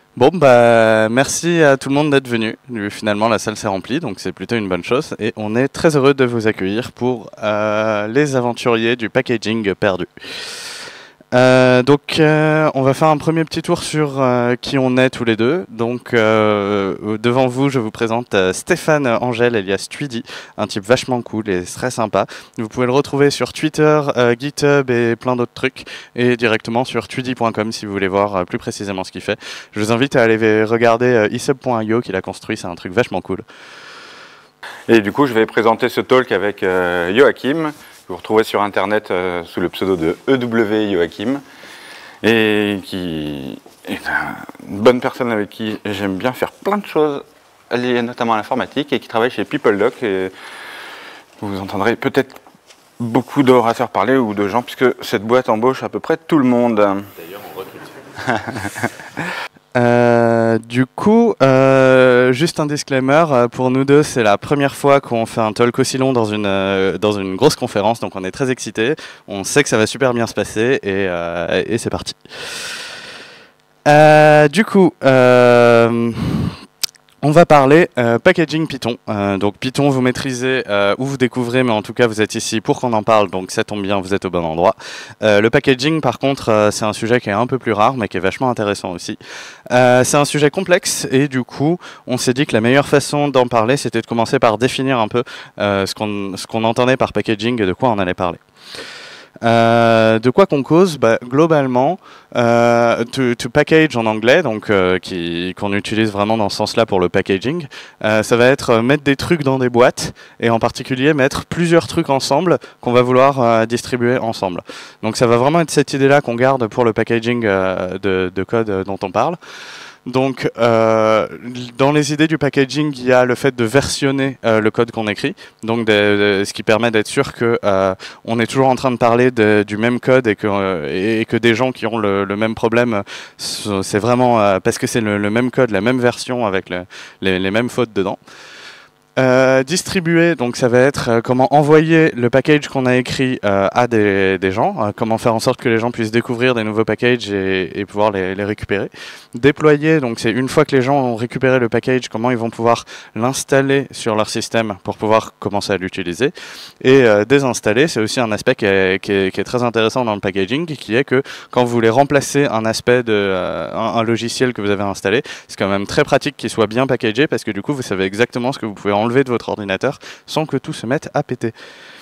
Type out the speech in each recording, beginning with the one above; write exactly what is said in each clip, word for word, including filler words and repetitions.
Bon, bah, merci à tout le monde d'être venu. Finalement, la salle s'est remplie, donc c'est plutôt une bonne chose. Et on est très heureux de vous accueillir pour euh, les aventuriers du packaging perdu. Euh, donc, euh, on va faire un premier petit tour sur euh, qui on est tous les deux. Donc, euh, devant vous, je vous présente euh, Stéphane Angel, alias Tweedy, un type vachement cool et très sympa. Vous pouvez le retrouver sur Twitter, euh, GitHub et plein d'autres trucs, et directement sur tweedy point com si vous voulez voir euh, plus précisément ce qu'il fait. Je vous invite à aller regarder euh, isub point io qu'il a construit, c'est un truc vachement cool. Et du coup, je vais présenter ce talk avec euh, Joachim. Vous retrouvez sur internet euh, sous le pseudo de E W Joachim, et qui est une bonne personne avec qui j'aime bien faire plein de choses liées notamment à l'informatique, et qui travaille chez PeopleDoc. Et vous entendrez peut-être beaucoup d'orateurs parler, ou de gens, puisque cette boîte embauche à peu près tout le monde. D'ailleurs, on recrute. Euh, du coup, euh, juste un disclaimer, euh, pour nous deux, c'est la première fois qu'on fait un talk aussi long dans une, euh, dans une grosse conférence, donc on est très excités, on sait que ça va super bien se passer, et, euh, et c'est parti. Euh, du coup, euh, on va parler euh, packaging Python. Euh, donc Python, vous maîtrisez euh, ou vous découvrez, mais en tout cas vous êtes ici pour qu'on en parle, donc ça tombe bien, vous êtes au bon endroit. Euh, le packaging, par contre, euh, c'est un sujet qui est un peu plus rare, mais qui est vachement intéressant aussi. Euh, c'est un sujet complexe, et du coup, on s'est dit que la meilleure façon d'en parler, c'était de commencer par définir un peu euh, ce qu'on ce qu'on entendait par packaging et de quoi on allait parler. Euh, de quoi qu'on cause, bah, globalement, euh, to, to package en anglais, donc euh, qui, qu'on utilise vraiment dans ce sens-là pour le packaging, euh, ça va être mettre des trucs dans des boîtes, et en particulier mettre plusieurs trucs ensemble qu'on va vouloir euh, distribuer ensemble. Donc ça va vraiment être cette idée-là qu'on garde pour le packaging euh, de, de code dont on parle. Donc, euh, dans les idées du packaging, il y a le fait de versionner euh, le code qu'on écrit, donc de, de, ce qui permet d'être sûr que euh, on est toujours en train de parler de, du même code, et que, euh, et que des gens qui ont le, le même problème, c'est vraiment euh, parce que c'est le, le même code, la même version avec le, les, les mêmes fautes dedans. Euh, distribuer, donc ça va être euh, comment envoyer le package qu'on a écrit euh, à des, des gens, euh, comment faire en sorte que les gens puissent découvrir des nouveaux packages et, et pouvoir les, les récupérer. Déployer, donc c'est une fois que les gens ont récupéré le package, comment ils vont pouvoir l'installer sur leur système pour pouvoir commencer à l'utiliser. Et euh, désinstaller, c'est aussi un aspect qui est, qui, est, qui est très intéressant dans le packaging, qui est que quand vous voulez remplacer un aspect de euh, un, un logiciel que vous avez installé, c'est quand même très pratique qu'il soit bien packagé, parce que du coup vous savez exactement ce que vous pouvez enlever de votre ordinateur sans que tout se mette à péter.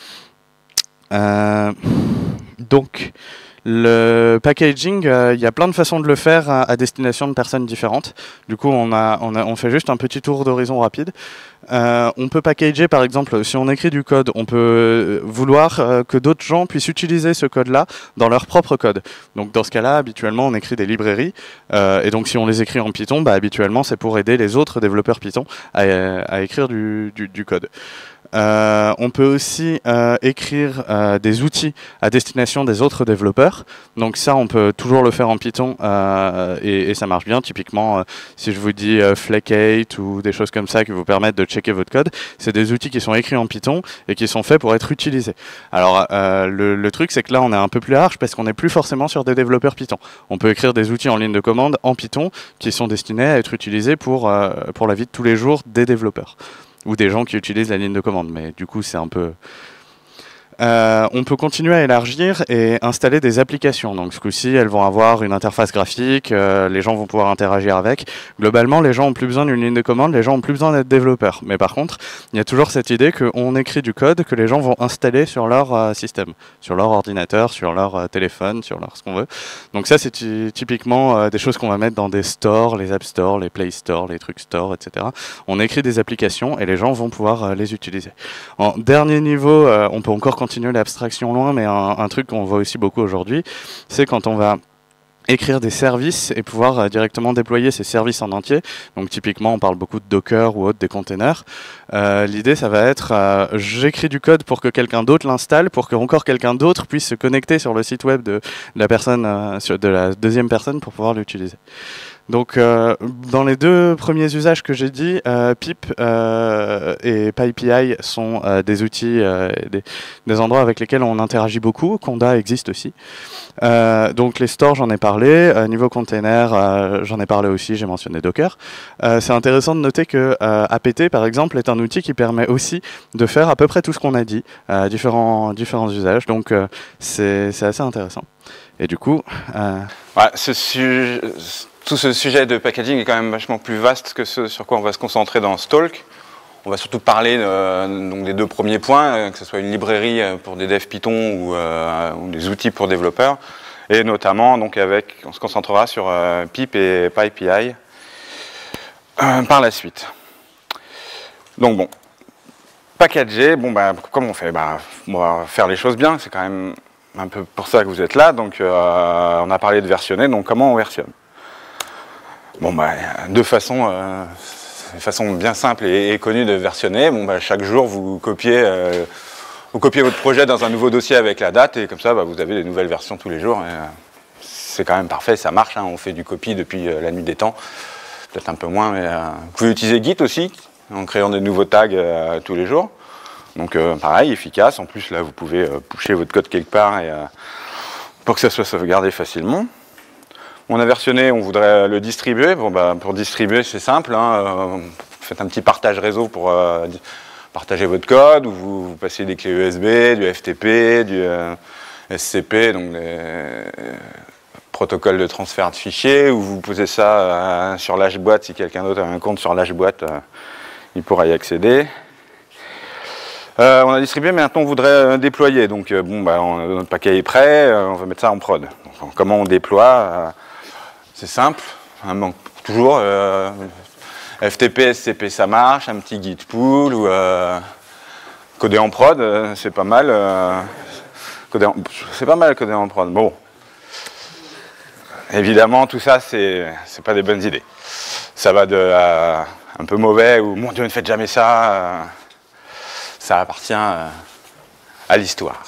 Euh, donc, le packaging, il euh, y a plein de façons de le faire à, à destination de personnes différentes. Du coup, on, a, on, a, on fait juste un petit tour d'horizon rapide. Euh, on peut packager, par exemple, si on écrit du code, on peut vouloir euh, que d'autres gens puissent utiliser ce code-là dans leur propre code. Donc, dans ce cas-là, habituellement, on écrit des librairies. Euh, et donc, si on les écrit en Python, bah, habituellement, c'est pour aider les autres développeurs Python à, à écrire du, du, du code. Euh, on peut aussi euh, écrire euh, des outils à destination des autres développeurs. Donc ça, on peut toujours le faire en Python euh, et, et ça marche bien. Typiquement, euh, si je vous dis euh, Flake-eight ou des choses comme ça qui vous permettent de checker votre code, c'est des outils qui sont écrits en Python et qui sont faits pour être utilisés. Alors euh, le, le truc, c'est que là, on est un peu plus large parce qu'on n'est plus forcément sur des développeurs Python. On peut écrire des outils en ligne de commande en Python qui sont destinés à être utilisés pour, euh, pour la vie de tous les jours des développeurs. Ou des gens qui utilisent la ligne de commande, mais du coup c'est un peu... Euh, on peut continuer à élargir et installer des applications. Donc ce coup-ci, elles vont avoir une interface graphique, euh, les gens vont pouvoir interagir avec. Globalement, les gens ont plus besoin d'une ligne de commande, les gens ont plus besoin d'être développeurs. Mais par contre, il y a toujours cette idée qu'on écrit du code que les gens vont installer sur leur euh, système, sur leur ordinateur, sur leur euh, téléphone, sur leur ce qu'on veut. Donc ça, c'est typiquement euh, des choses qu'on va mettre dans des stores, les App Store, les Play Store, les trucs Store, et cetera. On écrit des applications et les gens vont pouvoir euh, les utiliser. En dernier niveau, euh, on peut encore continuer l'abstraction loin, mais un, un truc qu'on voit aussi beaucoup aujourd'hui, c'est quand on va écrire des services et pouvoir euh, directement déployer ces services en entier. Donc typiquement, on parle beaucoup de Docker ou autre des containers. Euh, L'idée, ça va être, euh, j'écris du code pour que quelqu'un d'autre l'installe, pour que encore quelqu'un d'autre puisse se connecter sur le site web de, de la personne, euh, de la deuxième personne pour pouvoir l'utiliser. Donc, euh, dans les deux premiers usages que j'ai dit, euh, Pip euh, et PyPI sont euh, des outils, euh, des, des endroits avec lesquels on interagit beaucoup. Conda existe aussi. Euh, donc, les stores, j'en ai parlé. Euh, niveau container, euh, j'en ai parlé aussi. J'ai mentionné Docker. Euh, c'est intéressant de noter que euh, A P T, par exemple, est un outil qui permet aussi de faire à peu près tout ce qu'on a dit, euh, différents, différents usages. Donc, euh, c'est assez intéressant. Et du coup... Euh... Ouais, ce sujet... Tout ce sujet de packaging est quand même vachement plus vaste que ce sur quoi on va se concentrer dans ce talk. On va surtout parler euh, donc des deux premiers points, euh, que ce soit une librairie pour des devs Python ou, euh, ou des outils pour développeurs, et notamment donc avec, on se concentrera sur euh, Pip et PyPI euh, par la suite. Donc bon, packager, bon bah comment on fait, bah, on va faire les choses bien, c'est quand même un peu pour ça que vous êtes là. Donc euh, on a parlé de versionner, donc comment on versionne? Bon, bah, deux façons, euh, une façon bien simple et, et connue de versionner. Bon, bah, chaque jour, vous copiez, euh, vous copiez votre projet dans un nouveau dossier avec la date, et comme ça, bah, vous avez des nouvelles versions tous les jours. Euh, c'est quand même parfait, ça marche. Hein, on fait du copy depuis euh, la nuit des temps, peut-être un peu moins, mais euh, vous pouvez utiliser Git aussi, en créant des nouveaux tags euh, tous les jours. Donc, euh, pareil, efficace. En plus, là, vous pouvez euh, pusher votre code quelque part et, euh, pour que ça soit sauvegardé facilement. On a versionné, on voudrait le distribuer. Bon, bah, pour distribuer, c'est simple. Hein, euh, vous faites un petit partage réseau pour euh, partager votre code, ou vous, vous passez des clés U S B, du F T P, du euh, S C P, donc des euh, protocoles de transfert de fichiers, ou vous posez ça euh, sur Lashboîte. Si quelqu'un d'autre a un compte sur Lashboîte, euh, il pourra y accéder. Euh, on a distribué, mais maintenant on voudrait euh, déployer. Donc, euh, bon, bah, on, notre paquet est prêt, euh, on va mettre ça en prod. Donc, comment on déploie euh, c'est simple, hein, toujours euh, F T P, S C P ça marche, un petit git pull ou euh, coder en prod, euh, c'est pas mal. Euh, c'est pas mal coder en prod. Bon, évidemment tout ça c'est c'est pas des bonnes idées. Ça va de euh, un peu mauvais ou mon Dieu ne faites jamais ça. Euh, ça appartient euh, à l'histoire.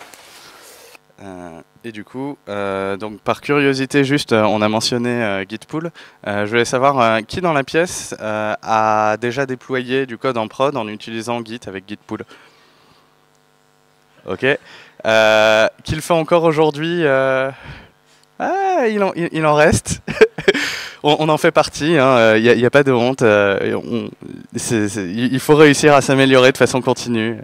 Euh... Et du coup, euh, donc par curiosité juste, euh, on a mentionné euh, Gitpool. Euh, je voulais savoir euh, qui dans la pièce euh, a déjà déployé du code en prod en utilisant Git avec Gitpool. Ok. Euh, qui le fait encore aujourd'hui euh... Ah, il en, il, il en reste. on, on en fait partie. Il hein, n'y a, a pas de honte. Euh, on, c'est, c'est, il faut réussir à s'améliorer de façon continue.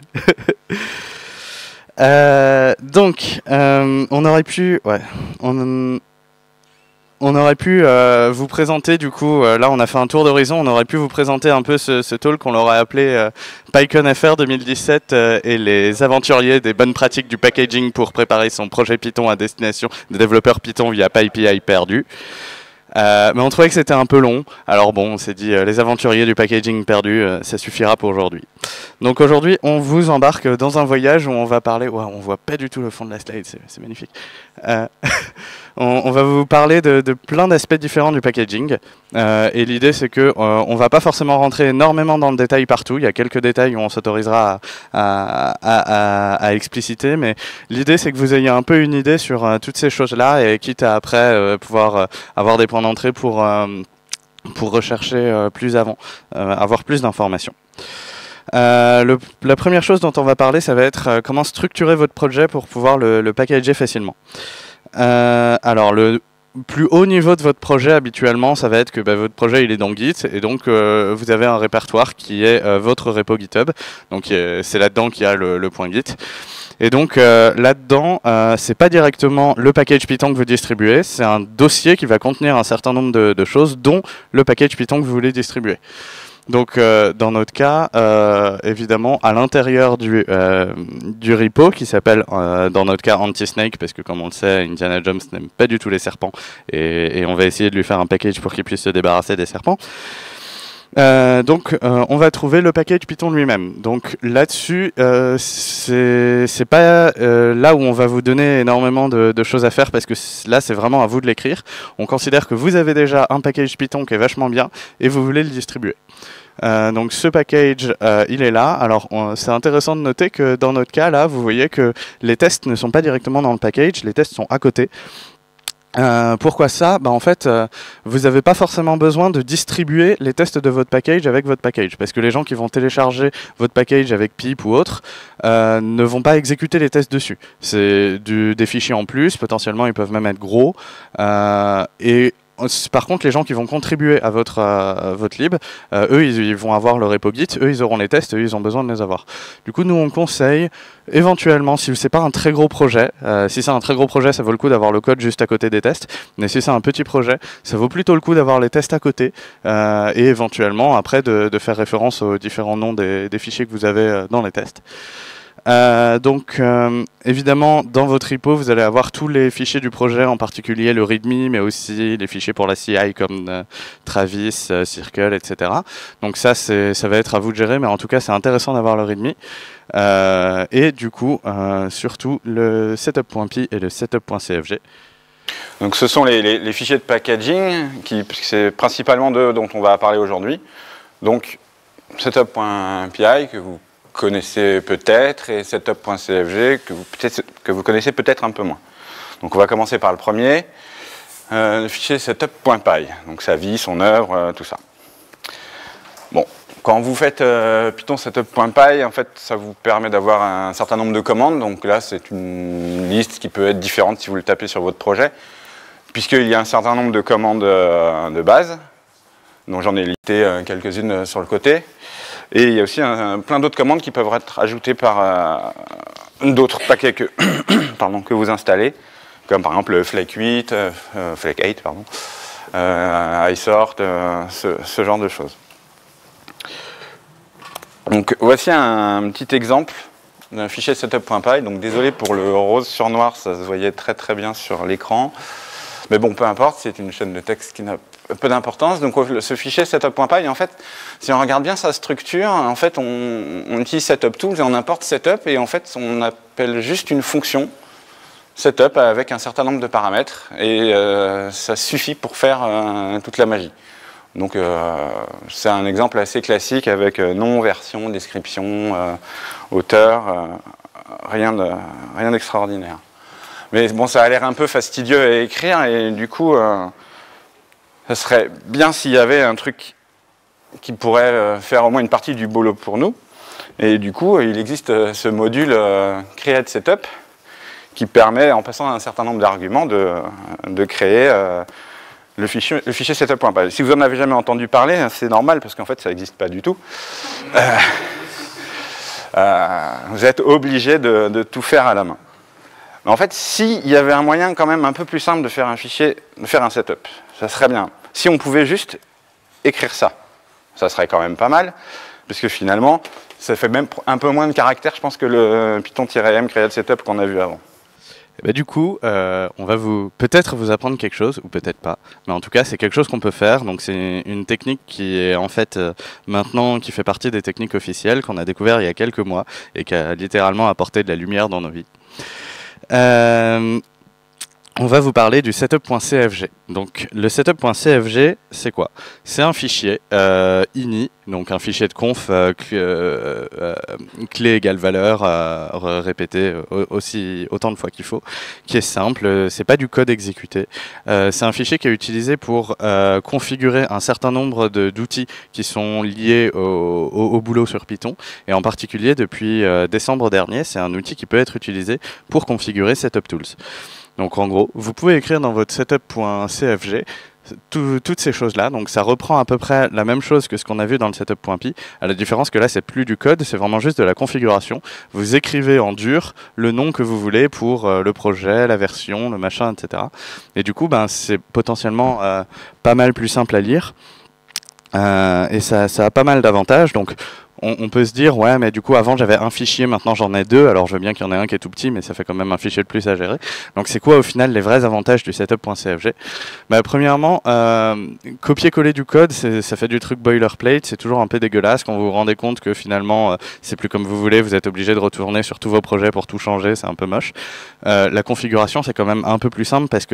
Euh, donc, euh, on aurait pu, ouais, on, on aurait pu euh, vous présenter, du coup, euh, là on a fait un tour d'horizon, on aurait pu vous présenter un peu ce, ce talk qu'on l'aurait appelé euh, PyConFR deux mille dix-sept euh, et les aventuriers des bonnes pratiques du packaging pour préparer son projet Python à destination des développeurs Python via PyPI perdu. Euh, mais on trouvait que c'était un peu long, alors bon, on s'est dit euh, les aventuriers du packaging perdu, euh, ça suffira pour aujourd'hui. Donc aujourd'hui, on vous embarque dans un voyage où on va parler, ouais, on voit pas du tout le fond de la slide, c'est magnifique. Euh, on, on va vous parler de, de plein d'aspects différents du packaging, euh, et l'idée c'est que euh, on va pas forcément rentrer énormément dans le détail partout, il y a quelques détails où on s'autorisera à, à, à, à expliciter, mais l'idée c'est que vous ayez un peu une idée sur euh, toutes ces choses-là, et quitte à après euh, pouvoir euh, avoir des points d'entrée pour, euh, pour rechercher euh, plus avant, euh, avoir plus d'informations. Euh, le, la première chose dont on va parler, ça va être euh, comment structurer votre projet pour pouvoir le, le packager facilement. Euh, alors, le plus haut niveau de votre projet, habituellement, ça va être que bah, votre projet il est dans Git, et donc euh, vous avez un répertoire qui est euh, votre repo GitHub. Donc c'est là-dedans qu'il y a le, le point Git. Et donc euh, là-dedans, euh, c'est pas directement le package Python que vous distribuez, c'est un dossier qui va contenir un certain nombre de, de choses, dont le package Python que vous voulez distribuer. Donc euh, dans notre cas, euh, évidemment, à l'intérieur du, euh, du repo qui s'appelle, euh, dans notre cas, Anti-Snake, parce que comme on le sait, Indiana Jones n'aime pas du tout les serpents, et, et on va essayer de lui faire un package pour qu'il puisse se débarrasser des serpents. Euh, donc euh, on va trouver le package Python lui-même. Donc là-dessus, euh, c'est pas euh, là où on va vous donner énormément de, de choses à faire, parce que là c'est vraiment à vous de l'écrire. On considère que vous avez déjà un package Python qui est vachement bien et vous voulez le distribuer. Euh, donc ce package, euh, il est là. Alors c'est intéressant de noter que dans notre cas là, vous voyez que les tests ne sont pas directement dans le package, les tests sont à côté. Euh, pourquoi ça? Bah, en fait, euh, vous n'avez pas forcément besoin de distribuer les tests de votre package avec votre package, parce que les gens qui vont télécharger votre package avec pip ou autre euh, ne vont pas exécuter les tests dessus. C'est des fichiers en plus, potentiellement ils peuvent même être gros, euh, et par contre, les gens qui vont contribuer à votre, euh, votre lib, euh, eux, ils, ils vont avoir le repo Git, eux, ils auront les tests, eux, ils ont besoin de les avoir. Du coup, nous, on conseille, éventuellement, si c'est pas un très gros projet, euh, si c'est un très gros projet, ça vaut le coup d'avoir le code juste à côté des tests, mais si c'est un petit projet, ça vaut plutôt le coup d'avoir les tests à côté, euh, et éventuellement, après, de, de faire référence aux différents noms des, des fichiers que vous avez dans les tests. Euh, donc euh, évidemment dans votre repo vous allez avoir tous les fichiers du projet, en particulier le readme, mais aussi les fichiers pour la C I comme euh, Travis, euh, Circle, et cetera. Donc ça ça va être à vous de gérer, mais en tout cas c'est intéressant d'avoir le readme. Euh, et du coup euh, surtout le setup.py et le setup.cfg. Donc ce sont les, les, les fichiers de packaging, qui c'est principalement de dont on va parler aujourd'hui. Donc setup.py que vous connaissez peut-être, et setup.cfg que vous, que vous connaissez peut-être un peu moins. Donc on va commencer par le premier, euh, le fichier setup.py, donc sa vie, son œuvre, euh, tout ça. Bon, quand vous faites euh, Python setup.py, en fait, ça vous permet d'avoir un certain nombre de commandes. Donc là, c'est une liste qui peut être différente si vous le tapez sur votre projet, puisqu'il y a un certain nombre de commandes euh, de base, dont j'en ai listé euh, quelques-unes sur le côté. Et il y a aussi un, un, plein d'autres commandes qui peuvent être ajoutées par euh, d'autres paquets que, pardon, que vous installez, comme par exemple Flake huit, euh, Flake huit, pardon, euh, iSort, euh, ce, ce genre de choses. Donc voici un, un petit exemple d'un fichier setup.py. Donc désolé pour le rose sur noir, ça se voyait très très bien sur l'écran. Mais bon, peu importe, c'est une chaîne de texte qui n'a peu d'importance. Donc ce fichier setup.py, en fait, si on regarde bien sa structure, en fait, on, on utilise setup tools et on importe setup, et en fait, on appelle juste une fonction setup avec un certain nombre de paramètres, et euh, ça suffit pour faire euh, toute la magie. Donc euh, c'est un exemple assez classique avec euh, nom, version, description, euh, auteur, euh, rien de, rien d'extraordinaire. Mais bon, ça a l'air un peu fastidieux à écrire, et du coup, euh, ça serait bien s'il y avait un truc qui pourrait euh, faire au moins une partie du boulot pour nous. Et du coup, il existe euh, ce module euh, create setup qui permet, en passant un certain nombre d'arguments, de, de créer euh, le fichier, le fichier setup.py. Si vous n'en avez jamais entendu parler, c'est normal, parce qu'en fait, ça n'existe pas du tout. Euh, euh, vous êtes obligé de, de tout faire à la main. En fait, s'il y avait un moyen quand même un peu plus simple de faire un fichier, de faire un setup, ça serait bien. Si on pouvait juste écrire ça, ça serait quand même pas mal, parce que finalement, ça fait même un peu moins de caractères, je pense, que le Python-M create setup qu'on a vu avant. Et bah, du coup, euh, on va vous peut-être vous apprendre quelque chose, ou peut-être pas, mais en tout cas, c'est quelque chose qu'on peut faire. Donc, c'est une technique qui est en fait euh, maintenant qui fait partie des techniques officielles qu'on a découvert il y a quelques mois et qui a littéralement apporté de la lumière dans nos vies. Euh, on va vous parler du setup.cfg. Donc le setup.cfg, c'est quoi? C'est un fichier euh, ini, donc un fichier de conf euh, clé, euh, euh, clé égale valeur euh, répété aussi autant de fois qu'il faut, qui est simple, c'est pas du code exécuté. Euh, c'est un fichier qui est utilisé pour euh, configurer un certain nombre d'outils qui sont liés au, au, au boulot sur Python, et en particulier depuis euh, décembre dernier, c'est un outil qui peut être utilisé pour configurer Setup Tools. Donc en gros, vous pouvez écrire dans votre setup.cfg tout, toutes ces choses-là. Donc ça reprend à peu près la même chose que ce qu'on a vu dans le setup.py, à la différence que là, c'est plus du code, c'est vraiment juste de la configuration. Vous écrivez en dur le nom que vous voulez pour euh, le projet, la version, le machin, et cetera. Et du coup, ben, c'est potentiellement euh, pas mal plus simple à lire. Euh, et ça, ça a pas mal d'avantages. Donc On, on peut se dire, ouais, mais du coup, avant, j'avais un fichier, maintenant, j'en ai deux. Alors, je veux bien qu'il y en ait un qui est tout petit, mais ça fait quand même un fichier de plus à gérer. Donc, c'est quoi, au final, les vrais avantages du setup.cfg? Bah, premièrement, euh, copier-coller du code, ça fait du truc boilerplate. C'est toujours un peu dégueulasse quand vous vous rendez compte que, finalement, euh, c'est plus comme vous voulez. Vous êtes obligé de retourner sur tous vos projets pour tout changer. C'est un peu moche. Euh, la configuration, c'est quand même un peu plus simple parce que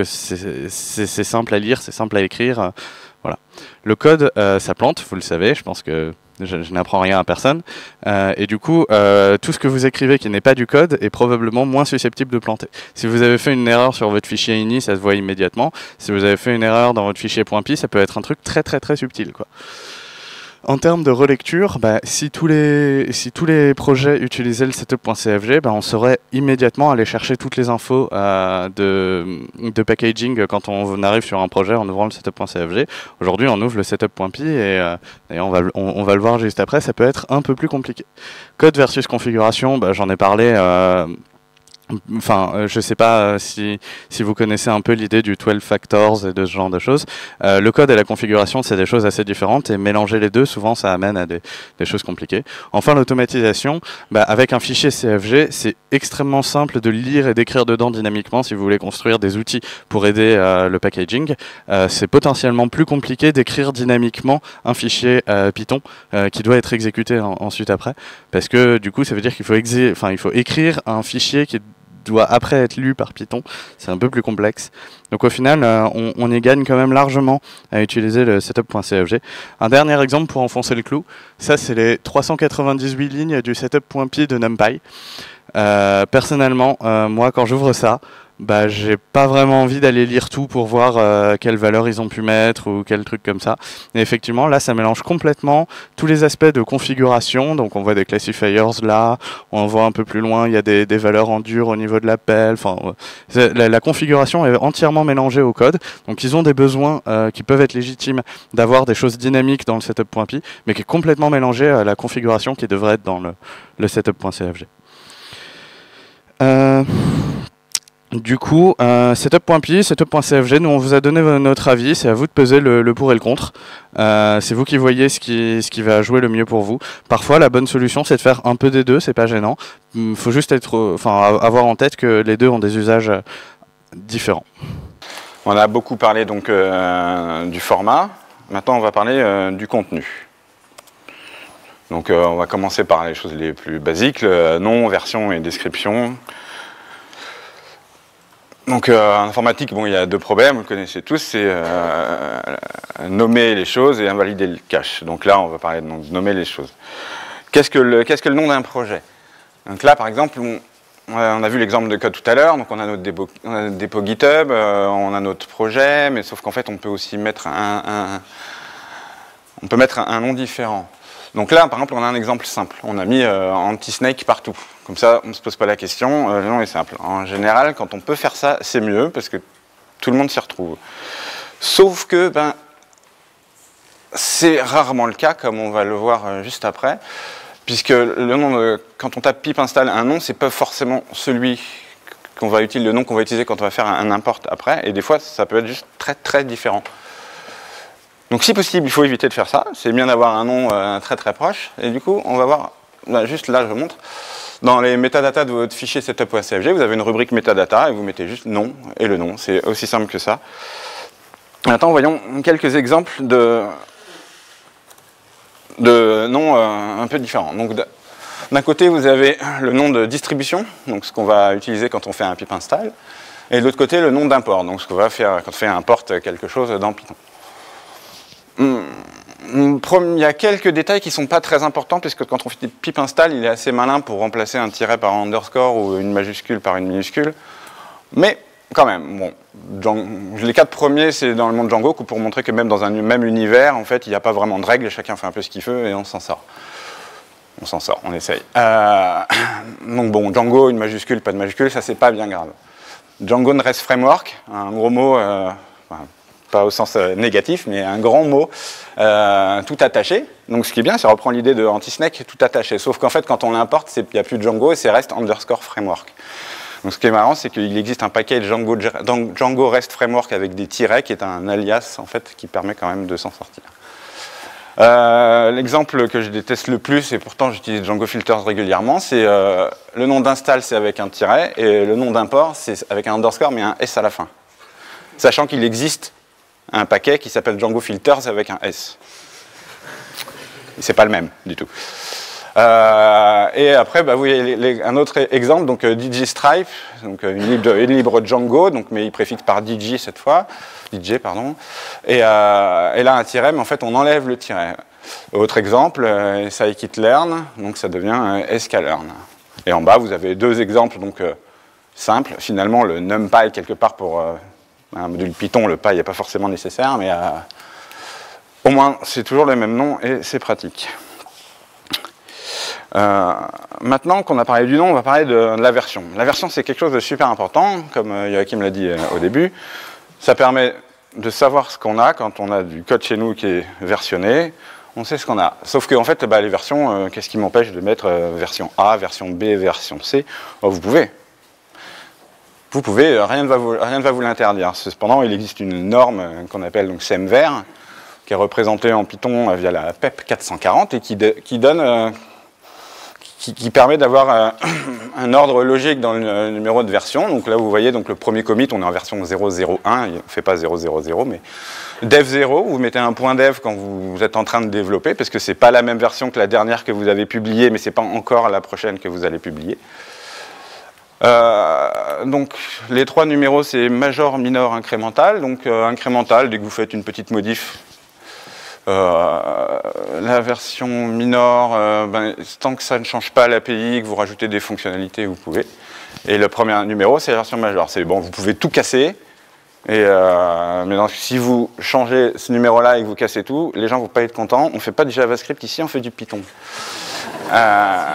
c'est simple à lire, c'est simple à écrire. Euh, voilà. Le code, euh, ça plante, vous le savez. Je pense que je, je n'apprends rien à personne. Euh, et du coup, euh, tout ce que vous écrivez qui n'est pas du code est probablement moins susceptible de planter. Si vous avez fait une erreur sur votre fichier ini, ça se voit immédiatement. Si vous avez fait une erreur dans votre fichier .py, ça peut être un truc très très très subtil, quoi. En termes de relecture, bah, si, tous les, si tous les projets utilisaient le setup.cfg, bah, on saurait immédiatement aller chercher toutes les infos euh, de, de packaging quand on arrive sur un projet en ouvrant le setup.cfg. Aujourd'hui, on ouvre le setup.py et, euh, et on, va, on, on va le voir juste après, ça peut être un peu plus compliqué. Code versus configuration, bah, j'en ai parlé... Euh, Enfin, euh, je ne sais pas euh, si, si vous connaissez un peu l'idée du twelve factors et de ce genre de choses. Euh, le code et la configuration, c'est des choses assez différentes et mélanger les deux, souvent, ça amène à des, des choses compliquées. Enfin, l'automatisation, bah, avec un fichier C F G, c'est extrêmement simple de lire et d'écrire dedans dynamiquement si vous voulez construire des outils pour aider euh, le packaging. Euh, c'est potentiellement plus compliqué d'écrire dynamiquement un fichier euh, Python euh, qui doit être exécuté en, ensuite après, parce que du coup, ça veut dire qu'il faut, exé enfin, il faut écrire un fichier qui doit après être lu par Python, c'est un peu plus complexe. Donc au final, euh, on, on y gagne quand même largement à utiliser le setup.cfg. Un dernier exemple pour enfoncer le clou, ça c'est les trois cent quatre-vingt-dix-huit lignes du setup.py de NumPy. Euh, personnellement, euh, moi quand j'ouvre ça, bah, j'ai pas vraiment envie d'aller lire tout pour voir euh, quelles valeurs ils ont pu mettre ou quel truc comme ça. Et effectivement, là, ça mélange complètement tous les aspects de configuration. Donc, on voit des classifiers là, on voit un peu plus loin, il y a des, des valeurs en dur au niveau de l'appel. Enfin, la, la configuration est entièrement mélangée au code. Donc, ils ont des besoins euh, qui peuvent être légitimes d'avoir des choses dynamiques dans le setup.py, mais qui est complètement mélangée à la configuration qui devrait être dans le, le setup.cfg. Euh... Du coup, euh, setup.py, setup.cfg, nous on vous a donné notre avis, c'est à vous de peser le, le pour et le contre. Euh, c'est vous qui voyez ce qui, ce qui va jouer le mieux pour vous. Parfois, la bonne solution, c'est de faire un peu des deux, c'est pas gênant. Il faut juste être, enfin, avoir en tête que les deux ont des usages différents. On a beaucoup parlé donc euh, du format. Maintenant, on va parler euh, du contenu. Donc, euh, on va commencer par les choses les plus basiques, le nom, version et description. Donc euh, en informatique, bon, il y a deux problèmes, vous le connaissez tous, c'est euh, nommer les choses et invalider le cache. Donc là, on va parler de nommer les choses. Qu'est-ce que le, qu'est-ce que le nom d'un projet? Donc là, par exemple, on, on a vu l'exemple de code tout à l'heure, donc on a notre dépôt, on a notre dépôt GitHub, euh, on a notre projet, mais sauf qu'en fait, on peut aussi mettre un, un, on peut mettre un, un nom différent. Donc là, par exemple, on a un exemple simple. On a mis euh, anti-snake partout. Comme ça, on ne se pose pas la question, euh, le nom est simple. En général, quand on peut faire ça, c'est mieux, parce que tout le monde s'y retrouve. Sauf que, ben, c'est rarement le cas, comme on va le voir euh, juste après, puisque le nom de, quand on tape pip install un nom, c'est pas forcément celui qu'on va utiliser, le nom qu'on va utiliser quand on va faire un, un import après, et des fois, ça peut être juste très très différent. Donc si possible, il faut éviter de faire ça. C'est bien d'avoir un nom euh, très très proche. Et du coup, on va voir, là, juste là, je vous montre. Dans les métadatas de votre fichier setup.cfg, vous avez une rubrique métadata et vous mettez juste nom et le nom. C'est aussi simple que ça. Maintenant, voyons quelques exemples de, de noms euh, un peu différents. Donc, d'un côté, vous avez le nom de distribution, donc ce qu'on va utiliser quand on fait un pip install. Et de l'autre côté, le nom d'import, donc ce qu'on va faire quand on fait import quelque chose dans Python. Il y a quelques détails qui ne sont pas très importants, puisque quand on fait pip install, il est assez malin pour remplacer un tiret par un underscore ou une majuscule par une minuscule. Mais quand même, bon, Django, les quatre premiers, c'est dans le monde Django, pour montrer que même dans un même univers, en fait, il n'y a pas vraiment de règles, chacun fait un peu ce qu'il veut et on s'en sort. On s'en sort, on essaye. Euh, donc bon, Django, une majuscule, pas de majuscule, ça c'est pas bien grave. Django REST Framework, un gros mot... Euh, enfin, pas au sens euh, négatif, mais un grand mot, euh, tout attaché. Donc ce qui est bien, ça reprend l'idée de anti-snake, tout attaché. Sauf qu'en fait, quand on l'importe, il n'y a plus de Django et c'est REST underscore framework. Donc ce qui est marrant, c'est qu'il existe un package Django, Django REST framework avec des tirets, qui est un alias, en fait, qui permet quand même de s'en sortir. Euh, L'exemple que je déteste le plus, et pourtant j'utilise Django Filters régulièrement, c'est euh, le nom d'install, c'est avec un tiret, et le nom d'import, c'est avec un underscore, mais un S à la fin. Sachant qu'il existe un paquet qui s'appelle Django Filters avec un S. C'est pas le même du tout. Euh, et après, bah, vous voyez les, les, un autre exemple, donc euh, D J Stripe, donc euh, une, libre, une libre Django, donc, mais il préfixe par D J cette fois, D J pardon. Et, euh, et là un tiret, mais en fait on enlève le tiret. Autre exemple, euh, scikit-learn, donc ça devient euh, sklearn. Et en bas, vous avez deux exemples donc euh, simples. Finalement, le numpy, quelque part, pour euh, un module Python, le py n'est pas forcément nécessaire, mais euh, au moins, c'est toujours le même nom et c'est pratique. Euh, maintenant qu'on a parlé du nom, on va parler de, de la version. La version, c'est quelque chose de super important, comme euh, Joachim l'a dit euh, au début. Ça permet de savoir ce qu'on a quand on a du code chez nous qui est versionné. On sait ce qu'on a. Sauf qu'en fait, bah, les versions, euh, qu'est-ce qui m'empêche de mettre euh, version A, version B, version C? Oh, vous pouvez. Vous pouvez, euh, rien ne va vous, rien ne va vous l'interdire. Cependant, il existe une norme euh, qu'on appelle donc semver, qui est représentée en Python euh, via la P E P quatre cent quarante et qui, de, qui donne... Euh, Qui, qui permet d'avoir euh, un ordre logique dans le euh, numéro de version. Donc là, vous voyez, donc le premier commit, on est en version zéro zéro un, il ne fait pas zéro zéro zéro, mais dev zéro, vous mettez un point dev quand vous êtes en train de développer, parce que ce n'est pas la même version que la dernière que vous avez publiée, mais ce n'est pas encore la prochaine que vous allez publier. Euh, donc les trois numéros, c'est major, minor, incrémental. Donc euh, incrémental, dès que vous faites une petite modif, Euh, la version minor, euh, ben, tant que ça ne change pas l'A P I, que vous rajoutez des fonctionnalités, vous pouvez. Et le premier numéro, c'est la version majeure. C'est bon, vous pouvez tout casser. Et euh, mais donc, si vous changez ce numéro-là et que vous cassez tout, les gens ne vont pas être contents. On ne fait pas du JavaScript ici, on fait du Python. Euh...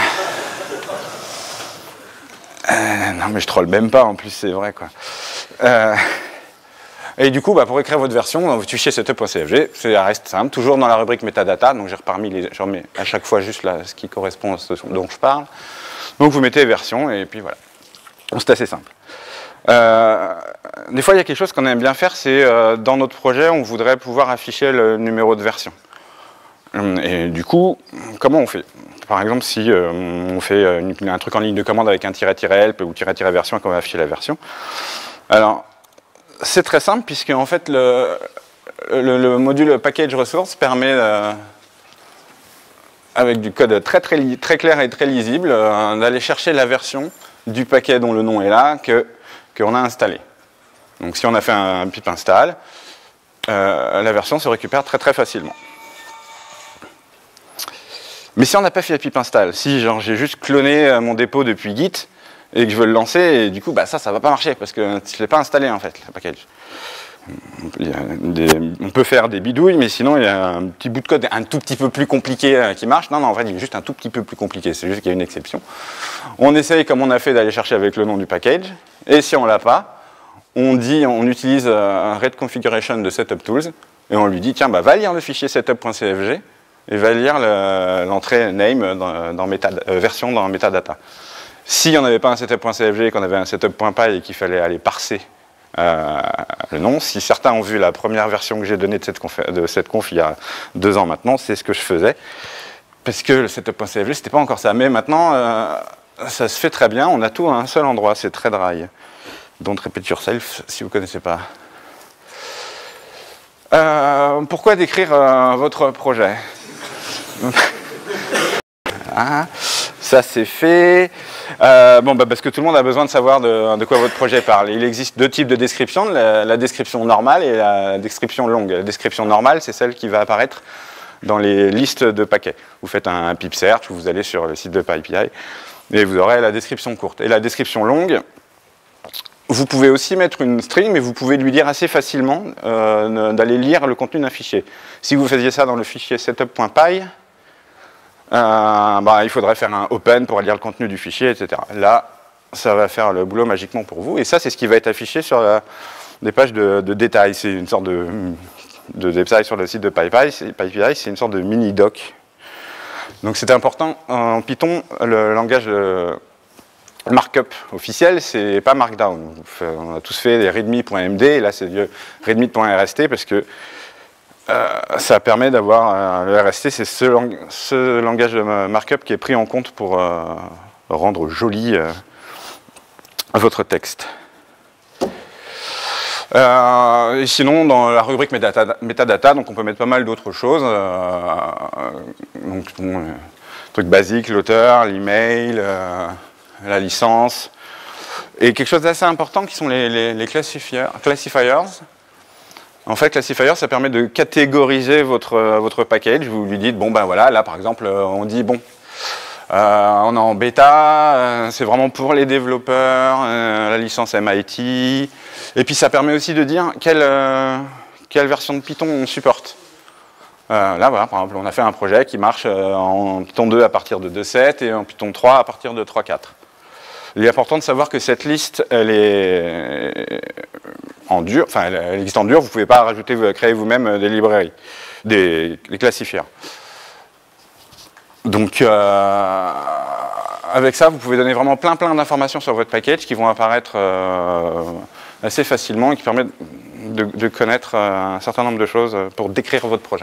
Euh, non, mais je troll même pas. En plus, c'est vrai, quoi. Euh... Et du coup, bah, pour écrire votre version, vous fichier setup.cfg, ça reste simple, toujours dans la rubrique metadata, donc j'ai reparmi les, je remets à chaque fois juste là, ce qui correspond à ce dont je parle. Donc vous mettez version, et puis voilà. C'est assez simple. Euh, des fois, il y a quelque chose qu'on aime bien faire, c'est euh, dans notre projet, on voudrait pouvoir afficher le numéro de version. Et du coup, comment on fait? Par exemple, si euh, on fait une, un truc en ligne de commande avec un tiret-help ou tiret-version et qu'on va afficher la version. Alors, c'est très simple, puisque en fait, le, le, le module package resource permet, euh, avec du code très, très, très clair et très lisible, euh, d'aller chercher la version du paquet dont le nom est là, que, qu'on a installé. Donc si on a fait un, un pip install, euh, la version se récupère très très facilement. Mais si on n'a pas fait la pip install, si genre j'ai juste cloné mon dépôt depuis Git, et que je veux le lancer, et du coup, bah, ça, ça va pas marcher, parce que je ne l'ai pas installé, en fait, le package. Il y a des, on peut faire des bidouilles, mais sinon, il y a un petit bout de code un tout petit peu plus compliqué euh, qui marche. Non, non, en fait, il est juste un tout petit peu plus compliqué, c'est juste qu'il y a une exception. On essaye, comme on a fait, d'aller chercher avec le nom du package, et si on l'a pas, on dit, on utilise euh, un read configuration de setup tools, et on lui dit, tiens, bah, va lire le fichier setup.cfg, et va lire l'entrée name dans, dans méta, euh, version dans metadata. Si on n'avait pas un setup.cfg, qu'on avait un setup.py et qu'il fallait aller parser euh, le nom, si certains ont vu la première version que j'ai donnée de cette conf, de cette conf il y a deux ans maintenant, c'est ce que je faisais. Parce que le setup.cfg, c'était pas encore ça. Mais maintenant, euh, ça se fait très bien. On a tout à un seul endroit. C'est très dry. Don't repeat yourself, si vous ne connaissez pas. Euh, pourquoi décrire euh, votre projet? Ah, ça c'est fait. Euh, bon, bah, parce que tout le monde a besoin de savoir de, de quoi votre projet parle. Il existe deux types de description, la, la description normale et la description longue. La description normale, c'est celle qui va apparaître dans les listes de paquets. Vous faites un, un pip search, vous allez sur le site de PyPI et vous aurez la description courte. Et la description longue, vous pouvez aussi mettre une string, mais vous pouvez lui dire assez facilement euh, d'aller lire le contenu d'un fichier. Si vous faisiez ça dans le fichier setup.py, Euh, bah, il faudrait faire un open pour lire le contenu du fichier, et cetera. Là, ça va faire le boulot magiquement pour vous. Et ça, c'est ce qui va être affiché sur la, des pages de, de détails. C'est une sorte de, de détail sur le site de PyPy. PyPy, c'est une sorte de mini-doc. Donc c'est important. En Python, le langage de markup officiel, c'est pas Markdown. On a tous fait des readme.md, et là, c'est readme.rst, parce que Euh, ça permet d'avoir euh, le R S T, c'est ce, lang ce langage de markup qui est pris en compte pour euh, rendre joli euh, votre texte. Euh, et sinon, dans la rubrique metadata, metadata, donc on peut mettre pas mal d'autres choses. Euh, donc, bon, euh, trucs basiques, l'auteur, l'email, euh, la licence. Et quelque chose d'assez important qui sont les, les, les classifiers, classifiers. En fait, Classifier, ça permet de catégoriser votre, votre package. Vous lui dites, bon ben voilà, là par exemple, on dit, bon, euh, on est en bêta, euh, c'est vraiment pour les développeurs, euh, la licence M I T. Et puis ça permet aussi de dire quelle, euh, quelle version de Python on supporte. Euh, là, voilà, par exemple, on a fait un projet qui marche euh, en Python deux à partir de deux point sept et en Python trois à partir de trois point quatre. Il est important de savoir que cette liste, elle est en dur, enfin, elle existe en dur, vous ne pouvez pas rajouter, créer vous-même des librairies, des, des classifiers. Donc, euh, avec ça, vous pouvez donner vraiment plein plein d'informations sur votre package qui vont apparaître euh, assez facilement et qui permettent de, de connaître un certain nombre de choses pour décrire votre projet.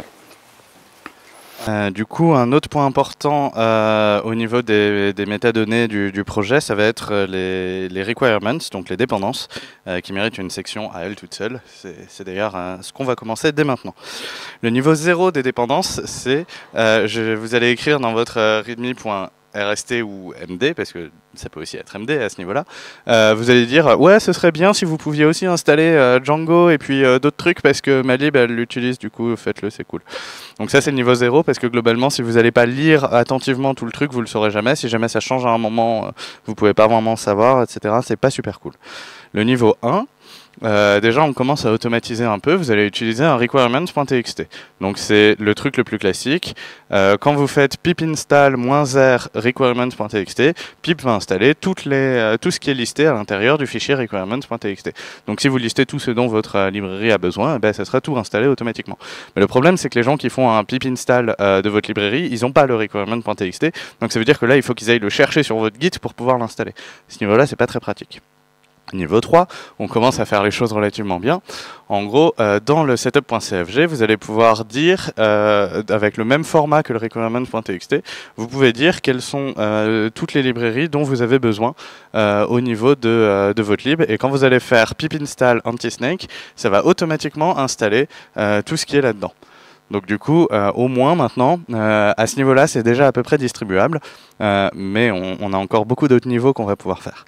Euh, du coup, un autre point important euh, au niveau des, des métadonnées du, du projet, ça va être les, les requirements, donc les dépendances, euh, qui méritent une section à elles toutes seules. C'est d'ailleurs euh, ce qu'on va commencer dès maintenant. Le niveau zéro des dépendances, c'est, euh, vous allez écrire dans votre euh, readme.rst ou M D, parce que ça peut aussi être M D à ce niveau-là, euh, vous allez dire, ouais, ce serait bien si vous pouviez aussi installer euh, Django et puis euh, d'autres trucs, parce que Malib, elle l'utilise, du coup, faites-le, c'est cool. Donc ça, c'est le niveau zéro, parce que globalement, si vous n'allez pas lire attentivement tout le truc, vous ne le saurez jamais. Si jamais ça change à un moment, euh, vous ne pouvez pas vraiment savoir, et cetera. C'est pas super cool. Le niveau un, Euh, déjà, on commence à automatiser un peu. Vous allez utiliser un requirements.txt. Donc, c'est le truc le plus classique. Euh, quand vous faites pip install -r requirements.txt, pip va installer toutes les, euh, tout ce qui est listé à l'intérieur du fichier requirements.txt. Donc, si vous listez tout ce dont votre euh, librairie a besoin, eh ben, ça sera tout installé automatiquement. Mais le problème, c'est que les gens qui font un pip install euh, de votre librairie, ils n'ont pas le requirement.txt. Donc, ça veut dire que là, il faut qu'ils aillent le chercher sur votre Git pour pouvoir l'installer. À ce niveau-là, c'est pas très pratique. Niveau trois, on commence à faire les choses relativement bien. En gros, euh, dans le setup.cfg, vous allez pouvoir dire, euh, avec le même format que le requirements.txt, vous pouvez dire quelles sont euh, toutes les librairies dont vous avez besoin euh, au niveau de, euh, de votre lib. Et quand vous allez faire pip install anti-snake, ça va automatiquement installer euh, tout ce qui est là-dedans. Donc du coup, euh, au moins maintenant, euh, à ce niveau-là, c'est déjà à peu près distribuable, euh, mais on, on a encore beaucoup d'autres niveaux qu'on va pouvoir faire.